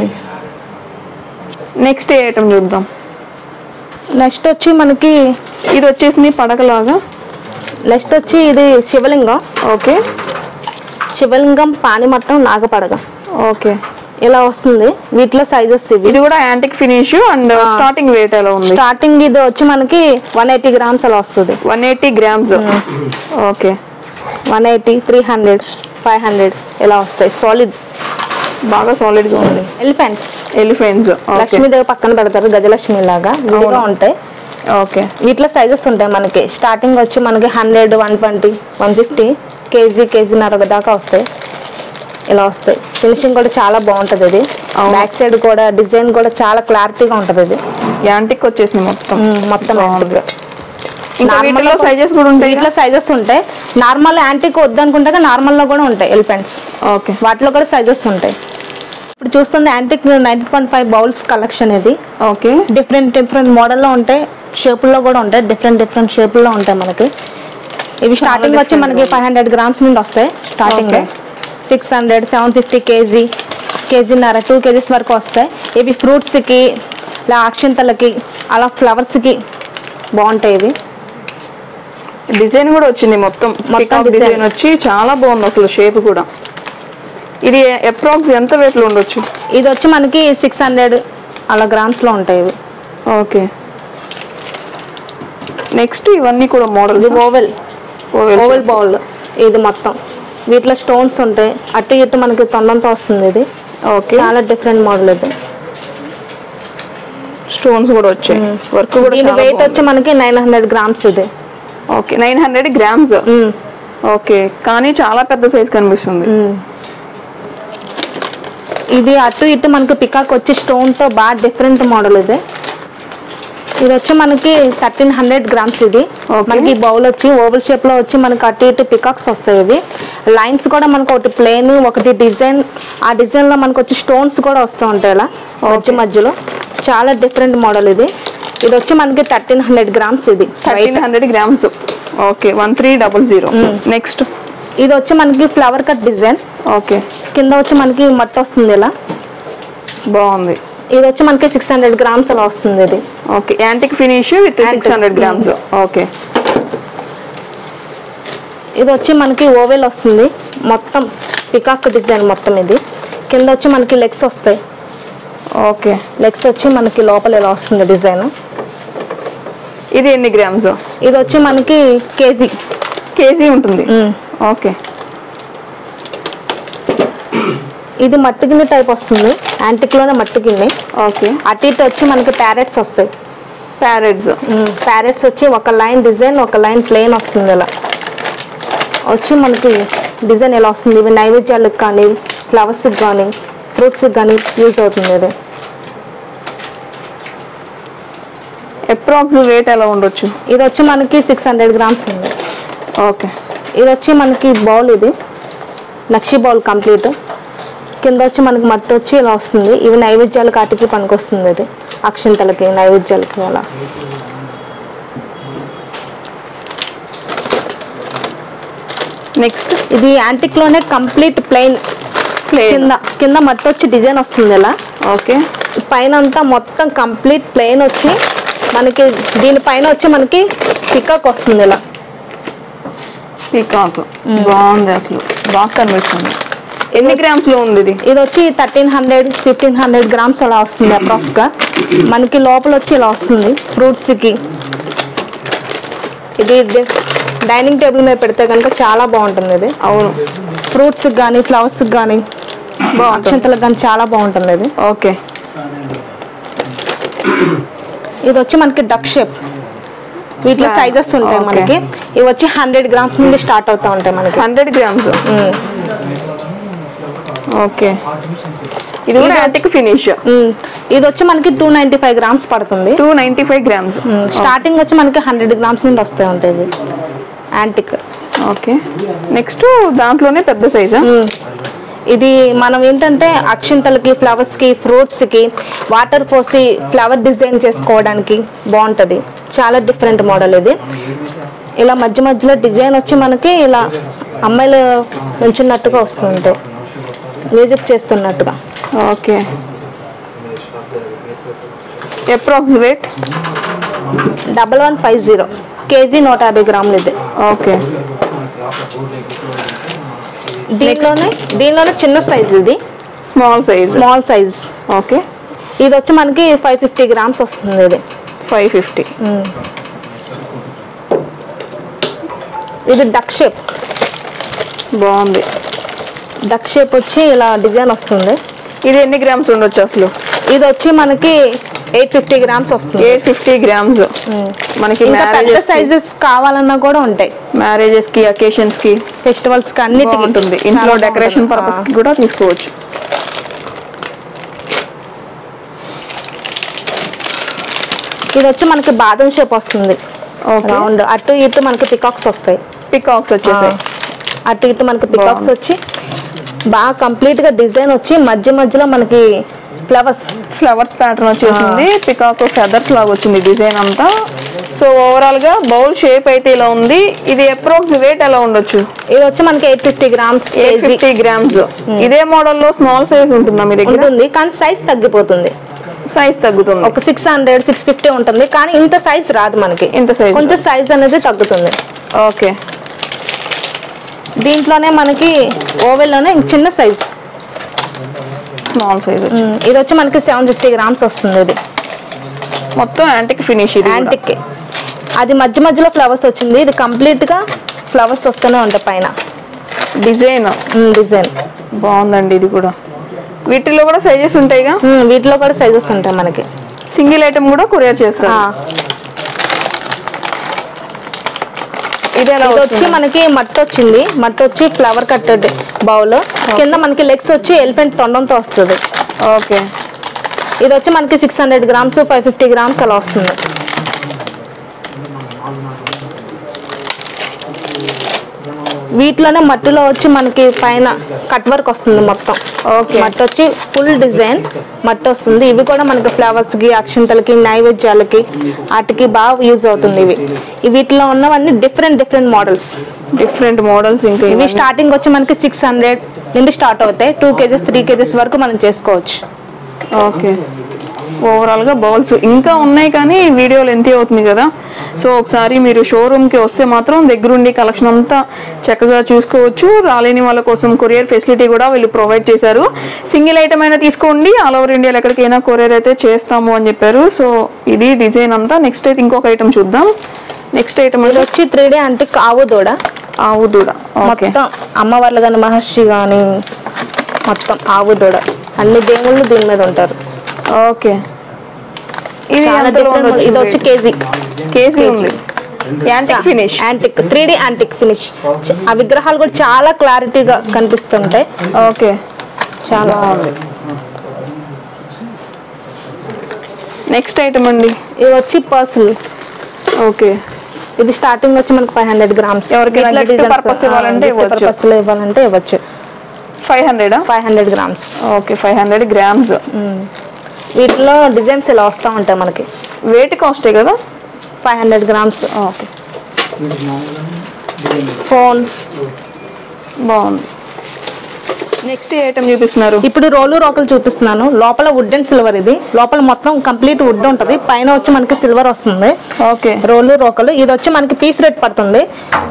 నెక్స్ట్ ఏ ఐటమ్ చూద్దాం. నెక్స్ట్ వచ్చి మనకి ఇది వచ్చేసింది పడకలాగా. నెక్స్ట్ వచ్చి ఇది శివలింగం. ఓకే, శివలింగం, పానిమట్టం, నాగపడగ. ఓకే, ఇలా వస్తుంది. వీటిలో సైజెస్ ఇవి. ఇది కూడా antique finish. And starting weight ఎలా ఉంది? స్టార్టింగ్ ఇది వచ్చి మనకి వన్ ఎయిటీ గ్రామ్స్ అలా వస్తుంది. One eighty grams. Okay, one eighty three hundred five hundred ఇలా వస్తాయి. సాలిడ్, బాగా సాలిడ్ గా ఉంది. ఎలిఫెంట్స్. ఎలిఫెంట్స్ లక్ష్మీదేవి పక్కన పెడతారు, గజలక్ష్మి లాగా విడిగా ఉంటాయి. ఓకే, వీటిలో సైజెస్ ఉంటాయి మనకి. స్టార్టింగ్ వచ్చి మనకి hundred, one twenty, one fifty, KG కేజీన్నర దాకా వస్తాయి. ఇలా వస్తాయి. ఫినిషింగ్ కూడా చాలా బాగుంటది. ఇది బ్యాక్ సైడ్ కూడా డిజైన్ కూడా చాలా క్లారిటీగా ఉంటది. ఇది యాంటిక్ వచ్చేసింది మొత్తం. మొత్తం సైజెస్ కూడా ఉంటాయి. వీటిలో సైజెస్ ఉంటాయి. నార్మల్ యాంటిక్ వద్దనుకుంటే నార్మల్ లో కూడా ఉంటాయి ఎలిఫెంట్స్. ఓకే, వాటిలో కూడా సైజెస్ ఉంటాయి. ఇప్పుడు చూస్తుంది antique ninety point five bowls collection. ఇది ఓకే, డిఫరెంట్ డిఫరెంట్ మోడల్లో ఉంటాయి, షేపుల్లో కూడా ఉంటాయి. డిఫరెంట్ డిఫరెంట్ షేపుల్లో ఉంటాయి మనకి. ఇవి స్టార్టింగ్ వచ్చి మనకి ఫైవ్ హండ్రెడ్ గ్రామ్స్ నుండి వస్తాయి. Starting six hundred seven fifty KG కేజీన్నర టూ కేజీస్ వరకు వస్తాయి. ఇవి ఫ్రూట్స్కి, ఇలా అక్షింతలకి, అలా ఫ్లవర్స్కి బాగుంటాయి. ఇవి డిజైన్ కూడా వచ్చింది మొత్తం. మొత్తం డిజైన్ వచ్చి చాలా బాగుంది అసలు. షేప్ కూడా. ఇది అప్రాక్స్ ఎంత వెయిట్ లో ఉండొచ్చు? ఇది వచ్చి మనకి సిక్స్ హండ్రెడ్ అలా గ్రామ్స్ లో ఉంటాయి ఇవి. ఓకే, నెక్స్ట్ ఇవన్నీ కూడా మోడల్. Oval oval bowl. ఇది మొత్తం వీటిలో స్టోన్స్ ఉంటాయి. అటు ఇటు మనకి తొండంతో వస్తుంది. ఇది ఓకే, చాలా డిఫరెంట్ మోడల్. ఇది స్టోన్స్ కూడా వచ్చాయి. వర్క్ కూడా. దీని వెయిట్ వచ్చి మనకి నైన్ హండ్రెడ్ గ్రామ్స్. ఇది okay, nine hundred grams. Okay, కానీ చాలా పెద్ద సైజ్ కనిపిస్తుంది. ఇది అటు ఇటు మనకి పికాక్ వచ్చి స్టోన్ తో బాగా డిఫరెంట్ మోడల్. ఇది ఇది వచ్చి మనకి థర్టీన్ హండ్రెడ్ గ్రామ్స్. ఇది మనకి బౌల్ వచ్చి ఓవల్ షేప్ లో వచ్చి మనకి అటు ఇటు పికాక్స్ వస్తాయి. ఇవి లైన్స్ కూడా మనకి ఒకటి ప్లేన్, ఒకటి డిజైన్. ఆ డిజైన్ లో మనకి వచ్చి స్టోన్స్ కూడా వస్తూ ఉంటాయి ఇలా మధ్య మధ్యలో. చాలా డిఫరెంట్ మోడల్. ఇది ఇది వచ్చి మనకి థర్టీన్ హండ్రెడ్ గ్రామ్స్. ఇది thirteen hundred grams. Okay, one three double zero. Next ఇది వచ్చి మనకి ఫ్లవర్ కట్ డిజైన్. ఓకే, కింద వచ్చి మనకి మట్టి వస్తుంది ఇలా. బాగుంది. ఇది వచ్చి మనకి సిక్స్ హండ్రెడ్ గ్రామ్స్ అలా వస్తుంది ఇది. Okay, antique finish with six hundred grams. Okay, ఇది వచ్చి మనకి ఓవెల్ వస్తుంది, మొత్తం పికాక్ డిజైన్ మొత్తం. ఇది కింద వచ్చి మనకి లెగ్స్ వస్తాయి. ఓకే, లెగ్స్ వచ్చి మనకి లోపల ఇలా వస్తుంది డిజైన్. ఇది ఎన్ని గ్రామ్స్? ఇది వచ్చి మనకి కేజీ కేజీ ఉంటుంది. ఓకే, ఇది మట్టి గిన్నె టైప్ వస్తుంది, యాంటిక్ లోనే మట్టి గిన్నె. ఓకే, అటు ఇటు వచ్చి మనకి ప్యారెట్స్ వస్తాయి. ప్యారెట్స్ ప్యారెట్స్ వచ్చి ఒక లైన్ డిజైన్, ఒక లైన్ ప్లెయిన్ వస్తుంది. ఇలా వచ్చి మనకి డిజైన్ ఎలా వస్తుంది. ఇవి నైవేద్యాలకు కానీ, ఫ్లవర్స్కి కానీ, ఫ్రూట్స్కి కానీ యూజ్ అవుతుంది. ఇది అప్రాక్స్ వెయిట్ ఎలా ఉండొచ్చు? ఇది వచ్చి మనకి సిక్స్ హండ్రెడ్ గ్రామ్స్ ఉంది. ఓకే, ఇది వచ్చి మనకి బౌల్, ఇది నక్షి బౌల్ కంప్లీట్. కింద వచ్చి మనకి మట్టి వచ్చి ఇలా వస్తుంది. ఇవి నైవేద్యాలకు అటుకి పనికి వస్తుంది. ఇది అక్షింతలకి, నైవేద్యాలకి అలా. నెక్స్ట్ ఇది యాంటిక్ లోనే కంప్లీట్ ప్లెయిన్. కింద కింద మట్టి వచ్చి డిజైన్ వస్తుంది ఇలా. ఓకే, పైన అంతా మొత్తం కంప్లీట్ ప్లెయిన్ వచ్చి మనకి దీనిపైన వచ్చి మనకి పికాక్ వస్తుంది ఇలా. పీకాక్ బాగుంది, అసలు బాగా కనిపిస్తుంది. ఎన్ని గ్రామ్స్ లో ఉంది ఇది? ఇది వచ్చి thirteen hundred fifteen hundred grams అలా వస్తుంది అప్రాక్స్ గా. మనకి లోపల వచ్చి ఇలా వస్తుంది ఫ్రూట్స్ కి. ఇది డైనింగ్ టేబుల్ మీద పెడితే కనుక చాలా బాగుంటుంది. ఇది అవును, ఫ్రూట్స్ కానీ, ఫ్లవర్స్ కానీ, అక్షంతలకు కానీ చాలా బాగుంటుంది ఇది. ఓకే, ఇది వచ్చి మనకి డక్ షేప్. వీటిలో సైజెస్ ఉంటాయి మనకి. ఇవి వచ్చి హండ్రెడ్ గ్రామ్స్ నుండి స్టార్ట్ అవుతా ఉంటాయి మనకి. హండ్రెడ్ గ్రామ్స్ ఓకే, ఇది కూడా యాంటిక్ ఫినిష్. ఇది వచ్చి మనకి టూ నైన్టీ ఫైవ్ గ్రామ్స్ పడుతుంది. Two ninety five grams starting వచ్చి మనకి హండ్రెడ్ గ్రామ్స్ నుండి వస్తాయి ఉంటాయి యాంటిక్. ఓకే, నెక్స్ట్ దాంట్లోనే పెద్ద సైజా? ఇది మనం ఏంటంటే అక్షింతలకి, ఫ్లవర్స్ కి, ఫ్రూట్స్ కి వాటర్ పోసి ఫ్లవర్ డిజైన్ చేసుకోవడానికి బాగుంటది. చాలా డిఫరెంట్ మోడల్ ఇది. ఇలా మధ్య మధ్యలో డిజైన్ వచ్చి మనకి ఇలా అమ్మాయిలు నుంచున్నట్టుగా వస్తుంటాయి, మ్యూజిక్ చేస్తున్నట్టుగా. Okay, approx weight double one five zero KG నూట యాభై గ్రాములు ఇది. ఓకే, దీనిలోనే దీనిలోనే చిన్న సైజ్, ఇది small size. Small size. Okay, ఇది వచ్చి మనకి ఫైవ్ ఫిఫ్టీ గ్రామ్స్ వస్తుంది. ఇది ఫైవ్ ఫిఫ్టీ. ఇది డక్ షేప్ బాగుంది. డక్ షేప్ వచ్చి ఇలా డిజైన్ వస్తుంది. ఇది ఎన్ని గ్రామ్స్ ఉండొచ్చు అసలు? ఇది వచ్చి మనకి ఎయిట్ ఫిఫ్టీ గ్రామ్స్ వస్తుంది. ఎయిట్ ఫిఫ్టీ గ్రామ్స్ మనకి పెద్ద సైజెస్ కావాలన్నా కూడా ఉంటాయి. మ్యారేజెస్ కి, అకేషన్స్ కి, ఫెస్టివల్స్ కి అన్నిటికీ ఉంటుంది. ఇంట్లో డెకరేషన్ పర్పస్ కి కూడా తీసుకోవచ్చు. ఇది వచ్చి మనకి బాదం షేప్ వస్తుంది. రౌండ్ అటు ఇటు మనకి పికాక్స్ వస్తాయి. పికాక్స్ వచ్చేసాయి. అటు ఇటు మనకి పికాక్స్ వచ్చి బాగా కంప్లీట్ గా డిజైన్ వచ్చి మధ్య మధ్యలో మనకి ఫ్లవర్స్ ఫ్లవర్స్ ప్యాటర్న్ వచ్చేసింది. పికాక్ ఫెదర్స్ లాగా వచ్చింది డిజైన్ అంతా. సో ఓవరాల్ గా బౌల్ షేప్ అయితే ఇలా ఉంది. ఇది అప్రాక్స్ వెయిట్ ఎలా ఉండొచ్చు? ఇది వచ్చి మనకి eight fifty grams. Eight fifty grams. ఇదే మోడల్ లో స్మాల్ సైజ్ ఉంటుందా మీ దగ్గర? ఉంటుంది, కానీ సైజ్ తగ్గిపోతుంది. సైజ్ తగ్గుతుంది. ఒక సిక్స్ హండ్రెడ్ సిక్స్ ఫిఫ్టీ ఉంటుంది, కానీ ఇంత సైజ్ రాదు మనకి. ఇంత సైజ్ కొంచెం సైజ్ అనేది తగ్గుతుంది. ఓకే, దీంట్లోనే మనకి ఓవెల్ లోనే చిన్న సైజ్, స్మాల్ సైజ్. ఇది వచ్చి మనకి సెవెన్ ఫిఫ్టీ గ్రామ్స్ వస్తుంది. ఇది మొత్తం యాంటిక్ ఫినిష్. ఇది యాంటిక్. అది మధ్య మధ్యలో ఫ్లవర్స్ వచ్చింది. ఇది కంప్లీట్ గా ఫ్లవర్స్ వస్తూనే ఉంటాయి పైన. డిజైన్ డిజైన్ బాగుందండి. ఇది కూడా వీటిలో కూడా సైజెస్ ఉంటాయిగా? వీటిలో కూడా సైజెస్ ఉంటాయి మనకి. సింగిల్ ఐటమ్ కూడా కొరియర్ చేస్తారు. ఇది ఎలా వచ్చి మనకి మట్టి వచ్చింది. మట్టి వచ్చి ఫ్లవర్ కట్టెడ్ బౌల్. కింద మనకి లెగ్స్ వచ్చి ఎలిఫెంట్ తొండంతో వస్తుంది. ఓకే, ఇది వచ్చి మనకి six hundred grams five fifty grams అలా వస్తుంది. వీటిలోనే మట్టిలో వచ్చి మనకి పైన కట్ వర్క్ వస్తుంది మొత్తం. ఓకే, మట్టి వచ్చి ఫుల్ డిజైన్ మట్టి వస్తుంది. ఇవి కూడా మనకి ఫ్లవర్స్ కి, అక్షంతలకి, నైవేద్యాలకి వాటికి బాగా యూజ్ అవుతుంది. ఇవి వీటిలో ఉన్నవన్నీ different different models. Different models. ఇంకా ఇవి స్టార్టింగ్ వచ్చి మనకి సిక్స్ హండ్రెడ్ నుండి స్టార్ట్ అవుతాయి. టూ కేజెస్ త్రీ కేజెస్ వరకు మనం చేసుకోవచ్చు. ఓకే, ఓవరాల్గా బౌల్స్ ఇంకా ఉన్నాయి కానీ వీడియో లెంత్ అవుతుంది కదా. సో ఒకసారి మీరు షోరూమ్కి వస్తే మాత్రం దగ్గరుండి కలెక్షన్ అంతా చక్కగా చూసుకోవచ్చు. రాలేని వాళ్ళ కోసం కొరియర్ ఫెసిలిటీ కూడా వీళ్ళు ప్రొవైడ్ చేశారు. సింగిల్ ఐటమ్ అయినా తీసుకోండి, ఆల్ ఓవర్ ఇండియాలో ఎక్కడికైనా కొరియర్ అయితే చేస్తాము అని చెప్పారు. సో ఇది డిజైన్ అంతా. నెక్స్ట్ అయితే ఇంకొక ఐటమ్ చూద్దాం. నెక్స్ట్ ఐటమ్ ఇది వచ్చి త్రీ డే అంటే ఆవు దూడ. ఆవు దూడ మొత్తం అమ్మవార్లు కానీ మహర్షి కానీ మొత్తం ఆవు దూడ అన్ని దేవుళ్ళు దీని మీద ఉంటారు. ఓకే, ఇది ఇది వచ్చి కేజీ కేజీ ఉంది. Antique finish, antique three D antique finish. ఆ విగ్రహాలు కూడా చాలా క్లారిటీగా కనిపిస్తుంటాయి. ఓకే, చాలా బాగుంది. నెక్స్ట్ ఐటమ్ అండి, ఇది వచ్చి పర్సులు. ఓకే, ఇది స్టార్టింగ్ వచ్చి మనకు ఫైవ్ హండ్రెడ్ గ్రామ్స్. ఎవరికైనా గిఫ్ట్ పర్పస్ ఇవ్వాలంటే ఇవ్వచ్చు. పర్పస్ ఇవ్వాలంటే ఇవ్వచ్చు. Five hundred five hundred grams. Okay, five hundred grams. వీటిలో డిజైన్స్ ఇలా వస్తూ ఉంటాయి మనకి. వెయిట్ కాస్టే కదా. Five hundred grams. Okay, phone బాగుంది. నెక్స్ట్ ఐటమ్ చూపిస్తున్నారు. ఇప్పుడు రోలు రోకలు చూపిస్తున్నాను. లోపల వుడ్ అండ్ సిల్వర్. ఇది లోపల మొత్తం కంప్లీట్ వుడ్ ఉంటుంది, పైన వచ్చి మనకి సిల్వర్ వస్తుంది. ఓకే, రోలు రోకలు. ఇది వచ్చి మనకి పీస్ రేట్ పడుతుంది.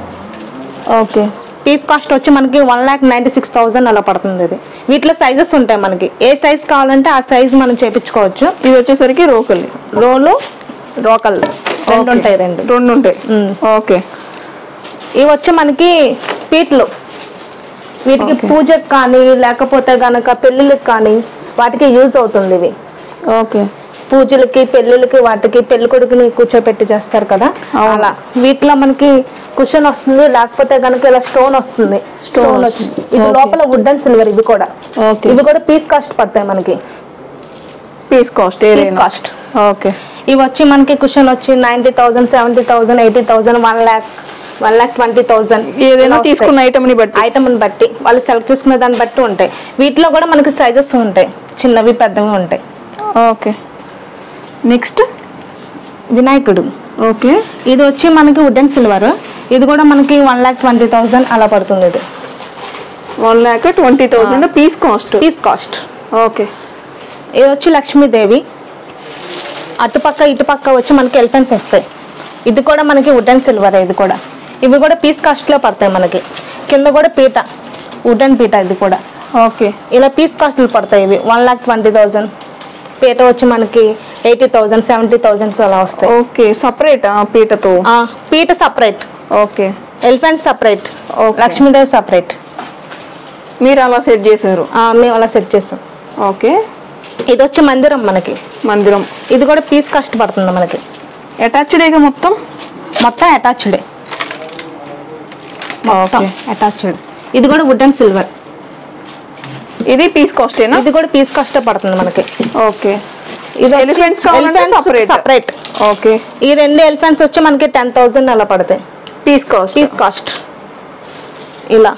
ఓకే, పీస్ కాస్ట్ వచ్చి మనకి one lakh ninety six thousand అలా పడుతుంది. ఇది వీటిలో సైజెస్ ఉంటాయి మనకి. ఏ సైజ్ కావాలంటే ఆ సైజ్ మనం చేపించుకోవచ్చు. ఇది వచ్చేసరికి రోకల్, రోలు రోకల్ రెండు ఉంటాయి. రెండు రెండు ఉంటాయి. ఓకే, ఇవి వచ్చి మనకి పీట్లు. వీటికి పూజకు కానీ లేకపోతే గనక పెళ్ళిళ్ళకి కానీ వాటికి యూజ్ అవుతుంది ఇవి. ఓకే, పూజలకి పెళ్ళిళ్ళకి వాటికి పెళ్లి కొడుకుని కూర్చోపెట్టి చేస్తారు కదా, అలా. వీటిలో మనకి కుషన్ వస్తుంది, లేకపోతే కనుక ఇలా స్టోన్ వస్తుంది. స్టోన్ వస్తుంది. ఇది లోపల వుడ్ అండ్ సిల్వర్. ఇవి కూడా ఇవి కూడా పీస్ కాస్ట్ పడతాయి మనకి. Piece cost piece cost. Okay, ఇవి వచ్చి మనకి కుషన్ వచ్చి ninety thousand seventy thousand eighty thousand one lakh one lakh twenty thousand. ఏదైనా తీసుకున్న ఐటమ్ ని బట్టి ఐటమ్ ని బట్టి వాళ్ళు సెలెక్ట్ చేసుకునే దాన్ని బట్టి ఉంటాయి. వీటిలో కూడా మనకి సైజెస్ ఉంటాయి, చిన్నవి పెద్దవి ఉంటాయి. ఓకే, నెక్స్ట్ వినాయకుడు. ఓకే, ఇది వచ్చి మనకి వుడ్ అండ్ సిల్వర్. ఇది కూడా మనకి వన్ ల్యాక్ ట్వంటీ థౌసండ్ అలా పడుతుంది. ఇది one lakh twenty thousand piece cost. Piece cost. Okay, ఇది వచ్చి లక్ష్మీదేవి. అటుపక్క ఇటుపక్క వచ్చి మనకి ఎలిఫెంట్స్ వస్తాయి. ఇది కూడా మనకి వుడ్ అండ్ సిల్వర్. ఇది కూడా ఇవి కూడా పీస్ కాస్ట్లో పడతాయి మనకి. కింద కూడా పీట, వుడ్ అండ్ పీట. ఇది కూడా ఓకే, ఇలా పీస్ కాస్ట్లు పడతాయి. ఇవి వన్ ల్యాక్ ట్వంటీ థౌసండ్. పీట వచ్చి మనకి ఎయిటీ థౌసండ్ సెవెంటీ థౌసండ్ అలా వస్తాయి. ఓకే, సపరేట్ పీటతో. పీట separate. Okay, elephant separate, Lakshmidevi separate. మీరు అలా సెట్ చేశారు? మేము అలా సెట్ చేస్తాం. ఓకే, ఇది వచ్చి మందిరం మనకి. మందిరం. ఇది కూడా పీస్ కాస్ట్ పడుతుంది మనకి. అటాచ్డ్గా మొత్తం మొత్తం అటాచ్డే. మొత్తం అటాచ్డ్. ఇది కూడా వుడ్ అండ్ సిల్వర్. ఇది పీస్ కాస్టేనా? ఇది కూడా పీస్ కాస్ట్ పడుతుంది మనకి. ఓకే, ఇది ఎలిఫెంట్స్ కావాలంటే సెపరేట్. సెపరేట్. ఓకే, ఈ రెండు ఎలిఫెంట్స్ వచ్చి మనకి టెన్ థౌసండ్ అలా పడతాయి. Piece cost. పీస్ కాస్ట్ ఇలా.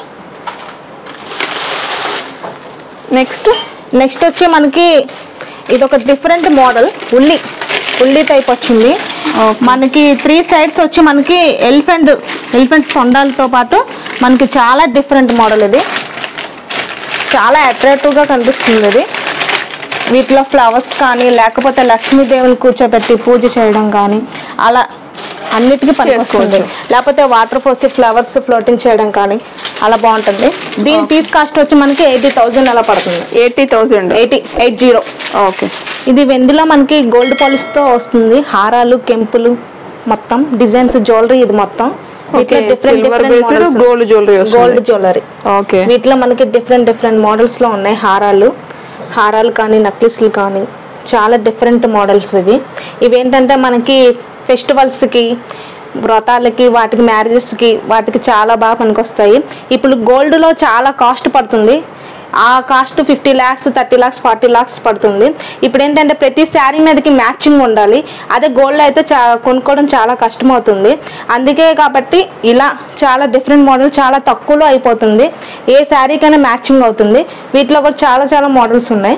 నెక్స్ట్ నెక్స్ట్ వచ్చి మనకి ఇది ఒక డిఫరెంట్ మోడల్. ఉల్లి ఉల్లి టైప్ వచ్చింది మనకి. త్రీ సైడ్స్ వచ్చి మనకి ఎలిఫెంట్ ఎలిఫెంట్ తొండాలతో పాటు మనకి చాలా డిఫరెంట్ మోడల్. ఇది చాలా అట్రాక్టివ్గా కనిపిస్తుంది. ఇది వీటిలో ఫ్లవర్స్ కానీ లేకపోతే లక్ష్మీదేవిని కూర్చోబెట్టి పూజ చేయడం కానీ అలా అన్నిటికీ పనికొస్తుంది. లేకపోతే వాటర్ పోసి ఫ్లవర్స్ ఫ్లోటింగ్ చేయడం కానీ అలా బాగుంటుంది. దీని పీస్ కాస్ట్ వచ్చి మనకి ఎయిటీ థౌసండ్ అలా పడుతుంది. Eighty thousand eighty eight zero. Okay, ఇది వెండిలో మనకి గోల్డ్ పాలిష్తో వస్తుంది. హారాలు, కెంపులు, మొత్తం డిజైన్స్, జ్యువెలరీ. ఇది మొత్తం gold jewellery. Gold jewellery. Okay, వీటిలో మనకి డిఫరెంట్ డిఫరెంట్ మోడల్స్ లో ఉన్నాయి. హారాలు హారాలు కానీ నెక్లెస్లు కానీ చాలా డిఫరెంట్ మోడల్స్ ఇవి. ఇవి ఏంటంటే మనకి ఫెస్టివల్స్కి, వ్రతాలకి, వాటికి మ్యారేజెస్కి వాటికి చాలా బాగా పనికొస్తాయి. ఇప్పుడు గోల్డ్లో చాలా కాస్ట్ పడుతుంది. ఆ cost fifty lakhs thirty lakhs forty lakhs పడుతుంది. ఇప్పుడు ఏంటంటే ప్రతి శారీ మీదకి మ్యాచింగ్ ఉండాలి. అదే గోల్డ్ అయితే చా కొనుక్కోవడం చాలా కష్టమవుతుంది. అందుకే కాబట్టి ఇలా చాలా డిఫరెంట్ మోడల్ చాలా తక్కువలో అయిపోతుంది. ఏ శారీకైనా మ్యాచింగ్ అవుతుంది. వీటిలో కూడా చాలా చాలా మోడల్స్ ఉన్నాయి.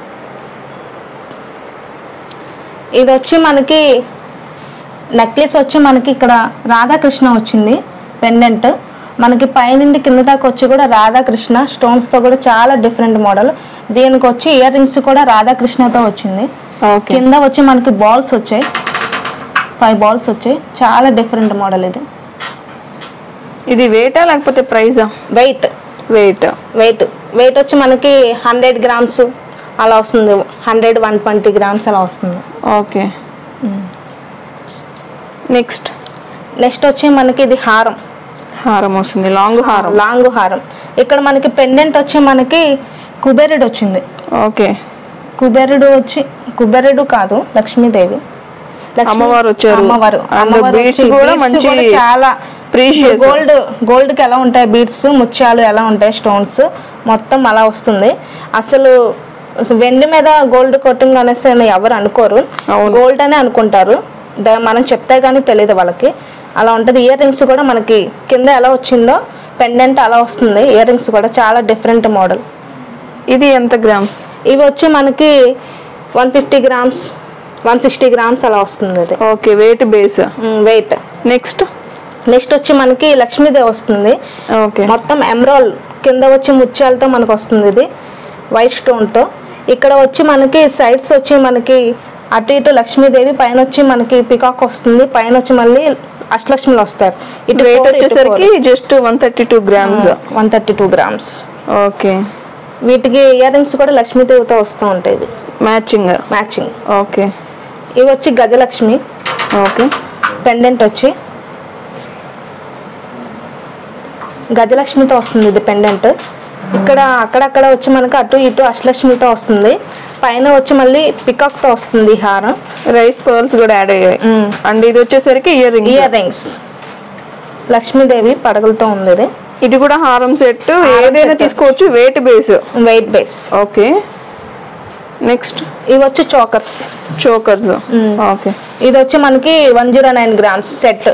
ఇది వచ్చి మనకి నెక్లెస్ వచ్చి మనకి ఇక్కడ రాధాకృష్ణ వచ్చింది పెండెంట్. మనకి పైనుండి కింద దాకా వచ్చి కూడా రాధాకృష్ణ స్టోన్స్ తో కూడా చాలా డిఫరెంట్ మోడల్. దీనికి వచ్చి ఇయర్ రింగ్స్ కూడా రాధాకృష్ణతో వచ్చింది. కింద వచ్చి మనకి బాల్స్ వచ్చాయి, ఫైవ్ బాల్స్ వచ్చాయి. చాలా డిఫరెంట్ మోడల్ ఇది. ఇది వెయిటా లేకపోతే ప్రైజా? వెయిట్ వెయిట్ వెయిట్ వెయిట్ వచ్చి మనకి హండ్రెడ్ గ్రామ్స్ అలా వస్తుంది. హండ్రెడ్ వన్ ట్వంటీ గ్రామ్స్ అలా వస్తుంది. ఓకే. నెక్స్ట్ నెక్స్ట్ వచ్చి మనకి ఇది హారం. హారం వస్తుంది, లాంగ్ హారం. లాంగ్ హారం. ఇక్కడ మనకి పెండెంట్ వచ్చి మనకి కుబేరుడు వచ్చింది. ఓకే. కుబేరుడు వచ్చి కుబేరుడు కాదు, లక్ష్మీదేవి. అమ్మవారు వచ్చారు. అమ్మవారు అమ్మవారు బీడ్స్ కూడా మంచి చాలా ప్రీషియస్. గోల్డ్ గోల్డ్ కి ఎలా ఉంటాయి బీడ్స్, ముత్యాలు ఎలా ఉంటాయి స్టోన్స్, మొత్తం అలా వస్తుంది. అసలు వెండి మీద గోల్డ్ కోటింగ్ అనేసి ఎవరు అనుకోరు, గోల్డ్ అనే అనుకుంటారు. మనం చెప్తే గానీ తెలియదు వాళ్ళకి. అలా ఉంటుంది. ఇయర్ రింగ్స్ కూడా మనకి కింద ఎలా వచ్చిందో పెండెంట్ అలా వస్తుంది. ఇయర్ రింగ్స్ కూడా చాలా డిఫరెంట్ మోడల్. ఇది ఎంత గ్రామ్స్? ఇవి వచ్చి మనకి one fifty grams one sixty grams అలా వస్తుంది అది. Okay. Weight base weight. Next next వచ్చి మనకి లక్ష్మీదేవి వస్తుంది. ఓకే. మొత్తం ఎమరాల్ కింద వచ్చి ముత్యాలతో మనకు వస్తుంది. ఇది వైట్ స్టోన్ తో. ఇక్కడ వచ్చి మనకి సైడ్స్ వచ్చి మనకి అటు ఇటు లక్ష్మీదేవి, పైన వచ్చి మనకి పికాక్ వస్తుంది, పైన వచ్చి మళ్ళీ అష్టలక్ష్మిలు వస్తారు. ఇటు వెయిట్ వచ్చేసరికి just one thirty two grams one thirty two grams. Okay. వీటికి ఇయర్ రింగ్స్ కూడా లక్ష్మీదేవితో వస్తూ ఉంటాయి. ఇది మ్యాచింగ్ మ్యాచింగ్. ఓకే. ఇవి వచ్చి గజలక్ష్మి. ఓకే. పెండెంట్ వచ్చి గజలక్ష్మితో వస్తుంది ఇది పెండెంట్. ఇక్కడ అక్కడక్కడ వచ్చి మనకు అటు ఇటు అష్టలక్ష్మితో వస్తుంది. పైన వచ్చి మళ్ళీ పికాక్ తో వస్తుంది హారం. రైస్ పర్ల్స్ కూడా యాడ్ అయ్యాయి. అండ్ ఇది వచ్చేసరికి earrings. Earrings Lakshmidevi పడగలతో ఉంది ఇది. ఇది కూడా హారం సెట్, ఏదైనా తీసుకోవచ్చు. Weight base weight base. Okay. Next ఇవి వచ్చి చోకర్స్. చోకర్స్. ఓకే. ఇది వచ్చి మనకి one zero nine grams set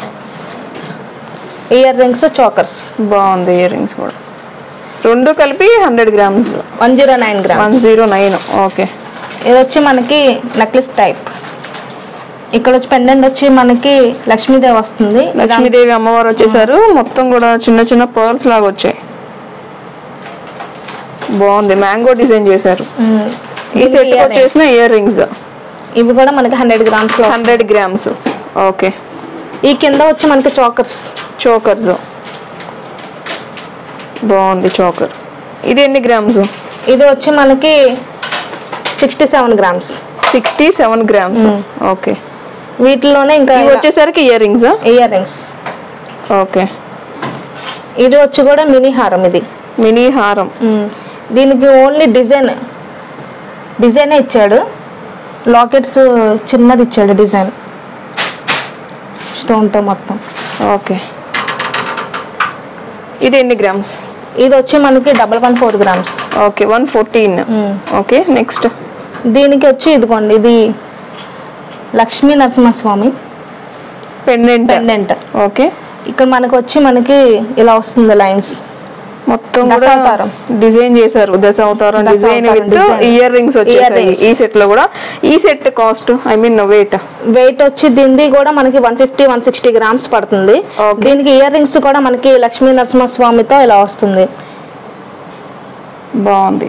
earrings chokers. బాగుంది. ఇయర్ రింగ్స్ కూడా రెండు కలిపి hundred grams one zero nine grams one zero nine okay. ఇది వచ్చి మనకి నెక్లెస్ టైప్. ఇక్కడ వచ్చి పెండెంట్ వచ్చి మనకి లక్ష్మీదేవి వస్తుంది. లక్ష్మీదేవి అమ్మవారు వచ్చేసారు. మొత్తం కూడా చిన్న చిన్న పర్ల్స్ లాగా వచ్చాయి. బాగుంది. మ్యాంగో డిజైన్ చేశారు. ఈ సెట్ వచ్చేసిన ఇయర్ రింగ్స్. ఇవి కూడా మనకి hundred grams hundred grams okay. ఈ కింద వచ్చి మనకి చోకర్స్. చోకర్స్ బాగుంది. చోకర్ ఇది ఎన్ని గ్రామ్స్? ఇది వచ్చి మనకి sixty seven grams sixty seven grams okay. వీటిలోనే ఇంకా వచ్చేసరికి earrings. Earrings okay. ఇది వచ్చి కూడా మినీ హారం. ఇది మినీ హారం. దీనికి ఓన్లీ డిజైన్ డిజైనే ఇచ్చాడు. లాకెట్స్ చిన్నది ఇచ్చాడు డిజైన్ స్టోన్తో మొత్తం. ఓకే. ఇది ఎన్ని గ్రామ్స్? ఇది వచ్చి మనకి double one four grams okay. One fourteen okay. Next దీనికి వచ్చి ఇదిగోండి, ఇది Lakshmi Narasimhaswamy pendant. Pendant okay. ఇక్కడ మనకు వచ్చి మనకి ఇలా వస్తుంది లైన్స్. మొత్తం కూడా డిజైన్ చేశారు. దశ అవతారం డిజైన్ విత్ ఇయర్ రింగ్స్ వచ్చేసాయి ఈ సెట్ లో కూడా. ఈ set cost I mean weight weight వచ్చి దీన్ని కూడా మనకి one fifty one sixty grams పడుతుంది. దీనికి ఇయర్ రింగ్స్ కూడా మనకి లక్ష్మీ నరసింహస్వామితో ఇలా వస్తుంది. బాగుంది.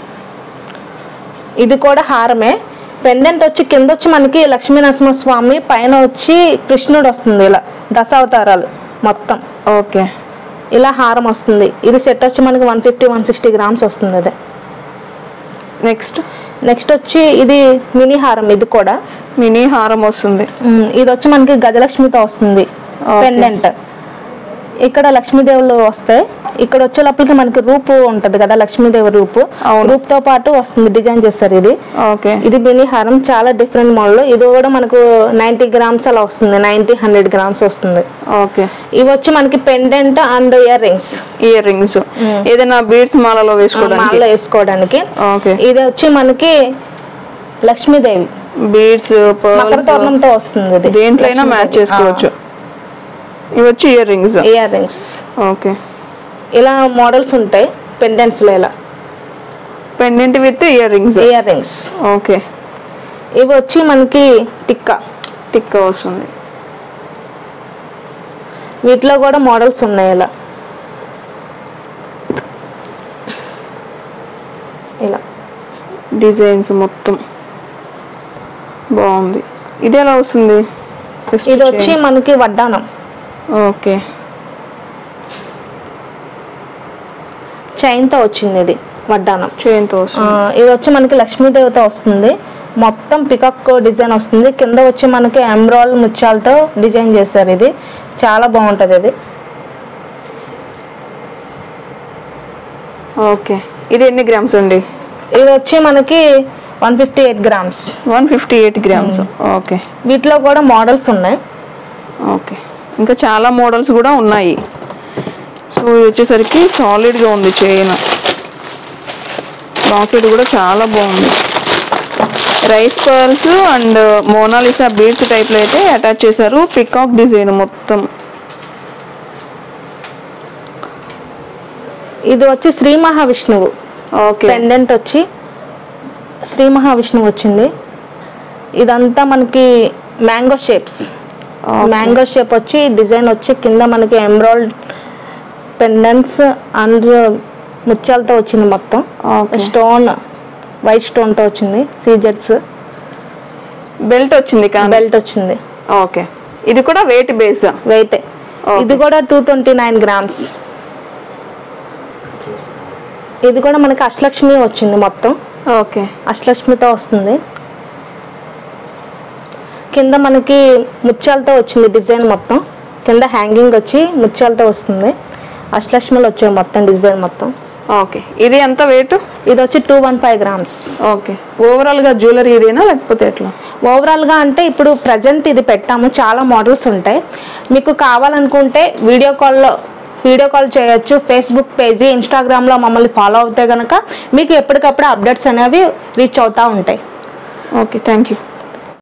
ఇది కూడా హారమే. పెండెంట్ వచ్చి కింద వచ్చి మనకి లక్ష్మీ నరసింహస్వామి, పైన వచ్చి కృష్ణుడు వస్తుంది. ఇలా దశావతారాలు మొత్తం. ఓకే. ఇలా హారం వస్తుంది. ఇది సెట్ వచ్చి మనకి one fifty one sixty grams వస్తుంది. అదే నెక్స్ట్ నెక్స్ట్ వచ్చి ఇది మినీ హారం. ఇది కూడా మినీ హారం వస్తుంది. ఇది వచ్చి మనకి గజలక్ష్మితో వస్తుంది పెండెంట్. ఇక్కడ లక్ష్మీదేవులు వస్తాయి. ఇక్కడ వచ్చే లోపలికి మనకి రూపు ఉంటది కదా, లక్ష్మీదేవి రూపు. రూప్ తో పాటు వస్తుంది. డిజైన్ చేస్తారు ఇది. ఓకే. ఇది మినీ హారం చాలా డిఫరెంట్ మోడల్. ఇది కూడా మనకు నైన్టీ గ్రామ్స్ అలా వస్తుంది. నైన్టీ హండ్రెడ్ గ్రామ్స్ వస్తుంది. ఓకే. ఇవి వచ్చి మనకి pendant and earrings. Earrings ఏదైనా బీడ్స్ మాలలో వేసుకోవడానికి మాలలో వేసుకోవడానికి. ఓకే. ఇది వచ్చి మనకి లక్ష్మీదేవి బీడ్స్ మకర తోరణంతో వస్తుంది. ఇది దేంట్లైనా మ్యాచ్ చేసుకోవచ్చు. ఇవి వచ్చి earrings. Earrings okay. ఇలా మోడల్స్ ఉంటాయి పెండెంట్స్ లో. ఇలా pendant with earrings. Earrings okay. ఇవి వచ్చి మనకి టిక్కా. టిక్కా వస్తుంది. వీటిలో కూడా మోడల్స్ ఉన్నాయి. ఇలా డిజైన్స్ మొత్తం బాగుంది. ఇది ఎలా వస్తుంది? ఇది వచ్చి మనకి వడ్డానం. ఓకే, చైన్ తో వచ్చింది ఇది వడ్డానం. చైన్ తో వస్తుంది. ఇది వచ్చి మనకి లక్ష్మీదేవితో వస్తుంది. మొత్తం పికాక్ డిజైన్ వస్తుంది. కింద వచ్చి మనకి ఎమరాల్డ్ ముత్యాలతో డిజైన్ చేశారు. ఇది చాలా బాగుంటది. ఇది ఓకే, ఇది ఎన్ని గ్రామ్స్ అండి? ఇది వచ్చి మనకి one fifty eight grams. One fifty eight grams. Okay, వీటిలో కూడా మోడల్స్ ఉన్నాయి. ఓకే, ఇంకా చాలా మోడల్స్ కూడా ఉన్నాయి. సో ఇది వచ్చేసరికి సాలిడ్గా ఉంది చైన్. లాకెట్ కూడా చాలా బాగుంది. Rice pearls and Mona Lisa beads టైప్లో అయితే అటాచ్ చేశారు. పికాక్ డిజైన్ మొత్తం. ఇది వచ్చి శ్రీ మహావిష్ణువు. ఓకే, పెండెంట్ వచ్చి శ్రీ మహావిష్ణువు వచ్చింది. ఇదంతా మనకి మ్యాంగో షేప్స్. మ్యాంగో షేప్ వచ్చి డిజైన్ వచ్చి కింద మనకి ఎమరాల్డ్ పెండెంట్స్ అండ్ ముత్యాలతో వచ్చింది మొత్తం. స్టోన్ వైట్ స్టోన్ తో వచ్చింది. సీజెట్స్ బెల్ట్ వచ్చింది. బెల్ట్ వచ్చింది. ఓకే, ఇది కూడా వెయిట్ బేస్. వెయిట్. ఇది కూడా టూ ట్వంటీ నైన్ గ్రామ్స్. ఇది కూడా మనకి అష్టలక్ష్మి వచ్చింది మొత్తం. ఓకే, అష్టలక్ష్మితో వస్తుంది. కింద మనకి ముత్యాలతో వచ్చింది డిజైన్ మొత్తం. కింద హ్యాంగింగ్ వచ్చి ముత్యాలతో వస్తుంది. అష్టలక్ష్మిలో వచ్చాయి మొత్తం డిజైన్ మొత్తం. ఓకే, ఇది ఎంత వెయిట్? ఇది వచ్చి two one five grams. Okay, overall గా జ్యువెలరీ ఇదేనా లేకపోతే ఎట్లా? ఓవరాల్ గా అంటే ఇప్పుడు ప్రజెంట్ ఇది పెట్టాము. చాలా మోడల్స్ ఉంటాయి. మీకు కావాలనుకుంటే వీడియో కాల్లో వీడియో కాల్ చేయొచ్చు. ఫేస్బుక్ పేజీ, ఇన్స్టాగ్రామ్లో మమ్మల్ని ఫాలో అవుతే కనుక మీకు ఎప్పటికప్పుడు అప్డేట్స్ అనేవి రీచ్ అవుతూ ఉంటాయి. Okay, thank you.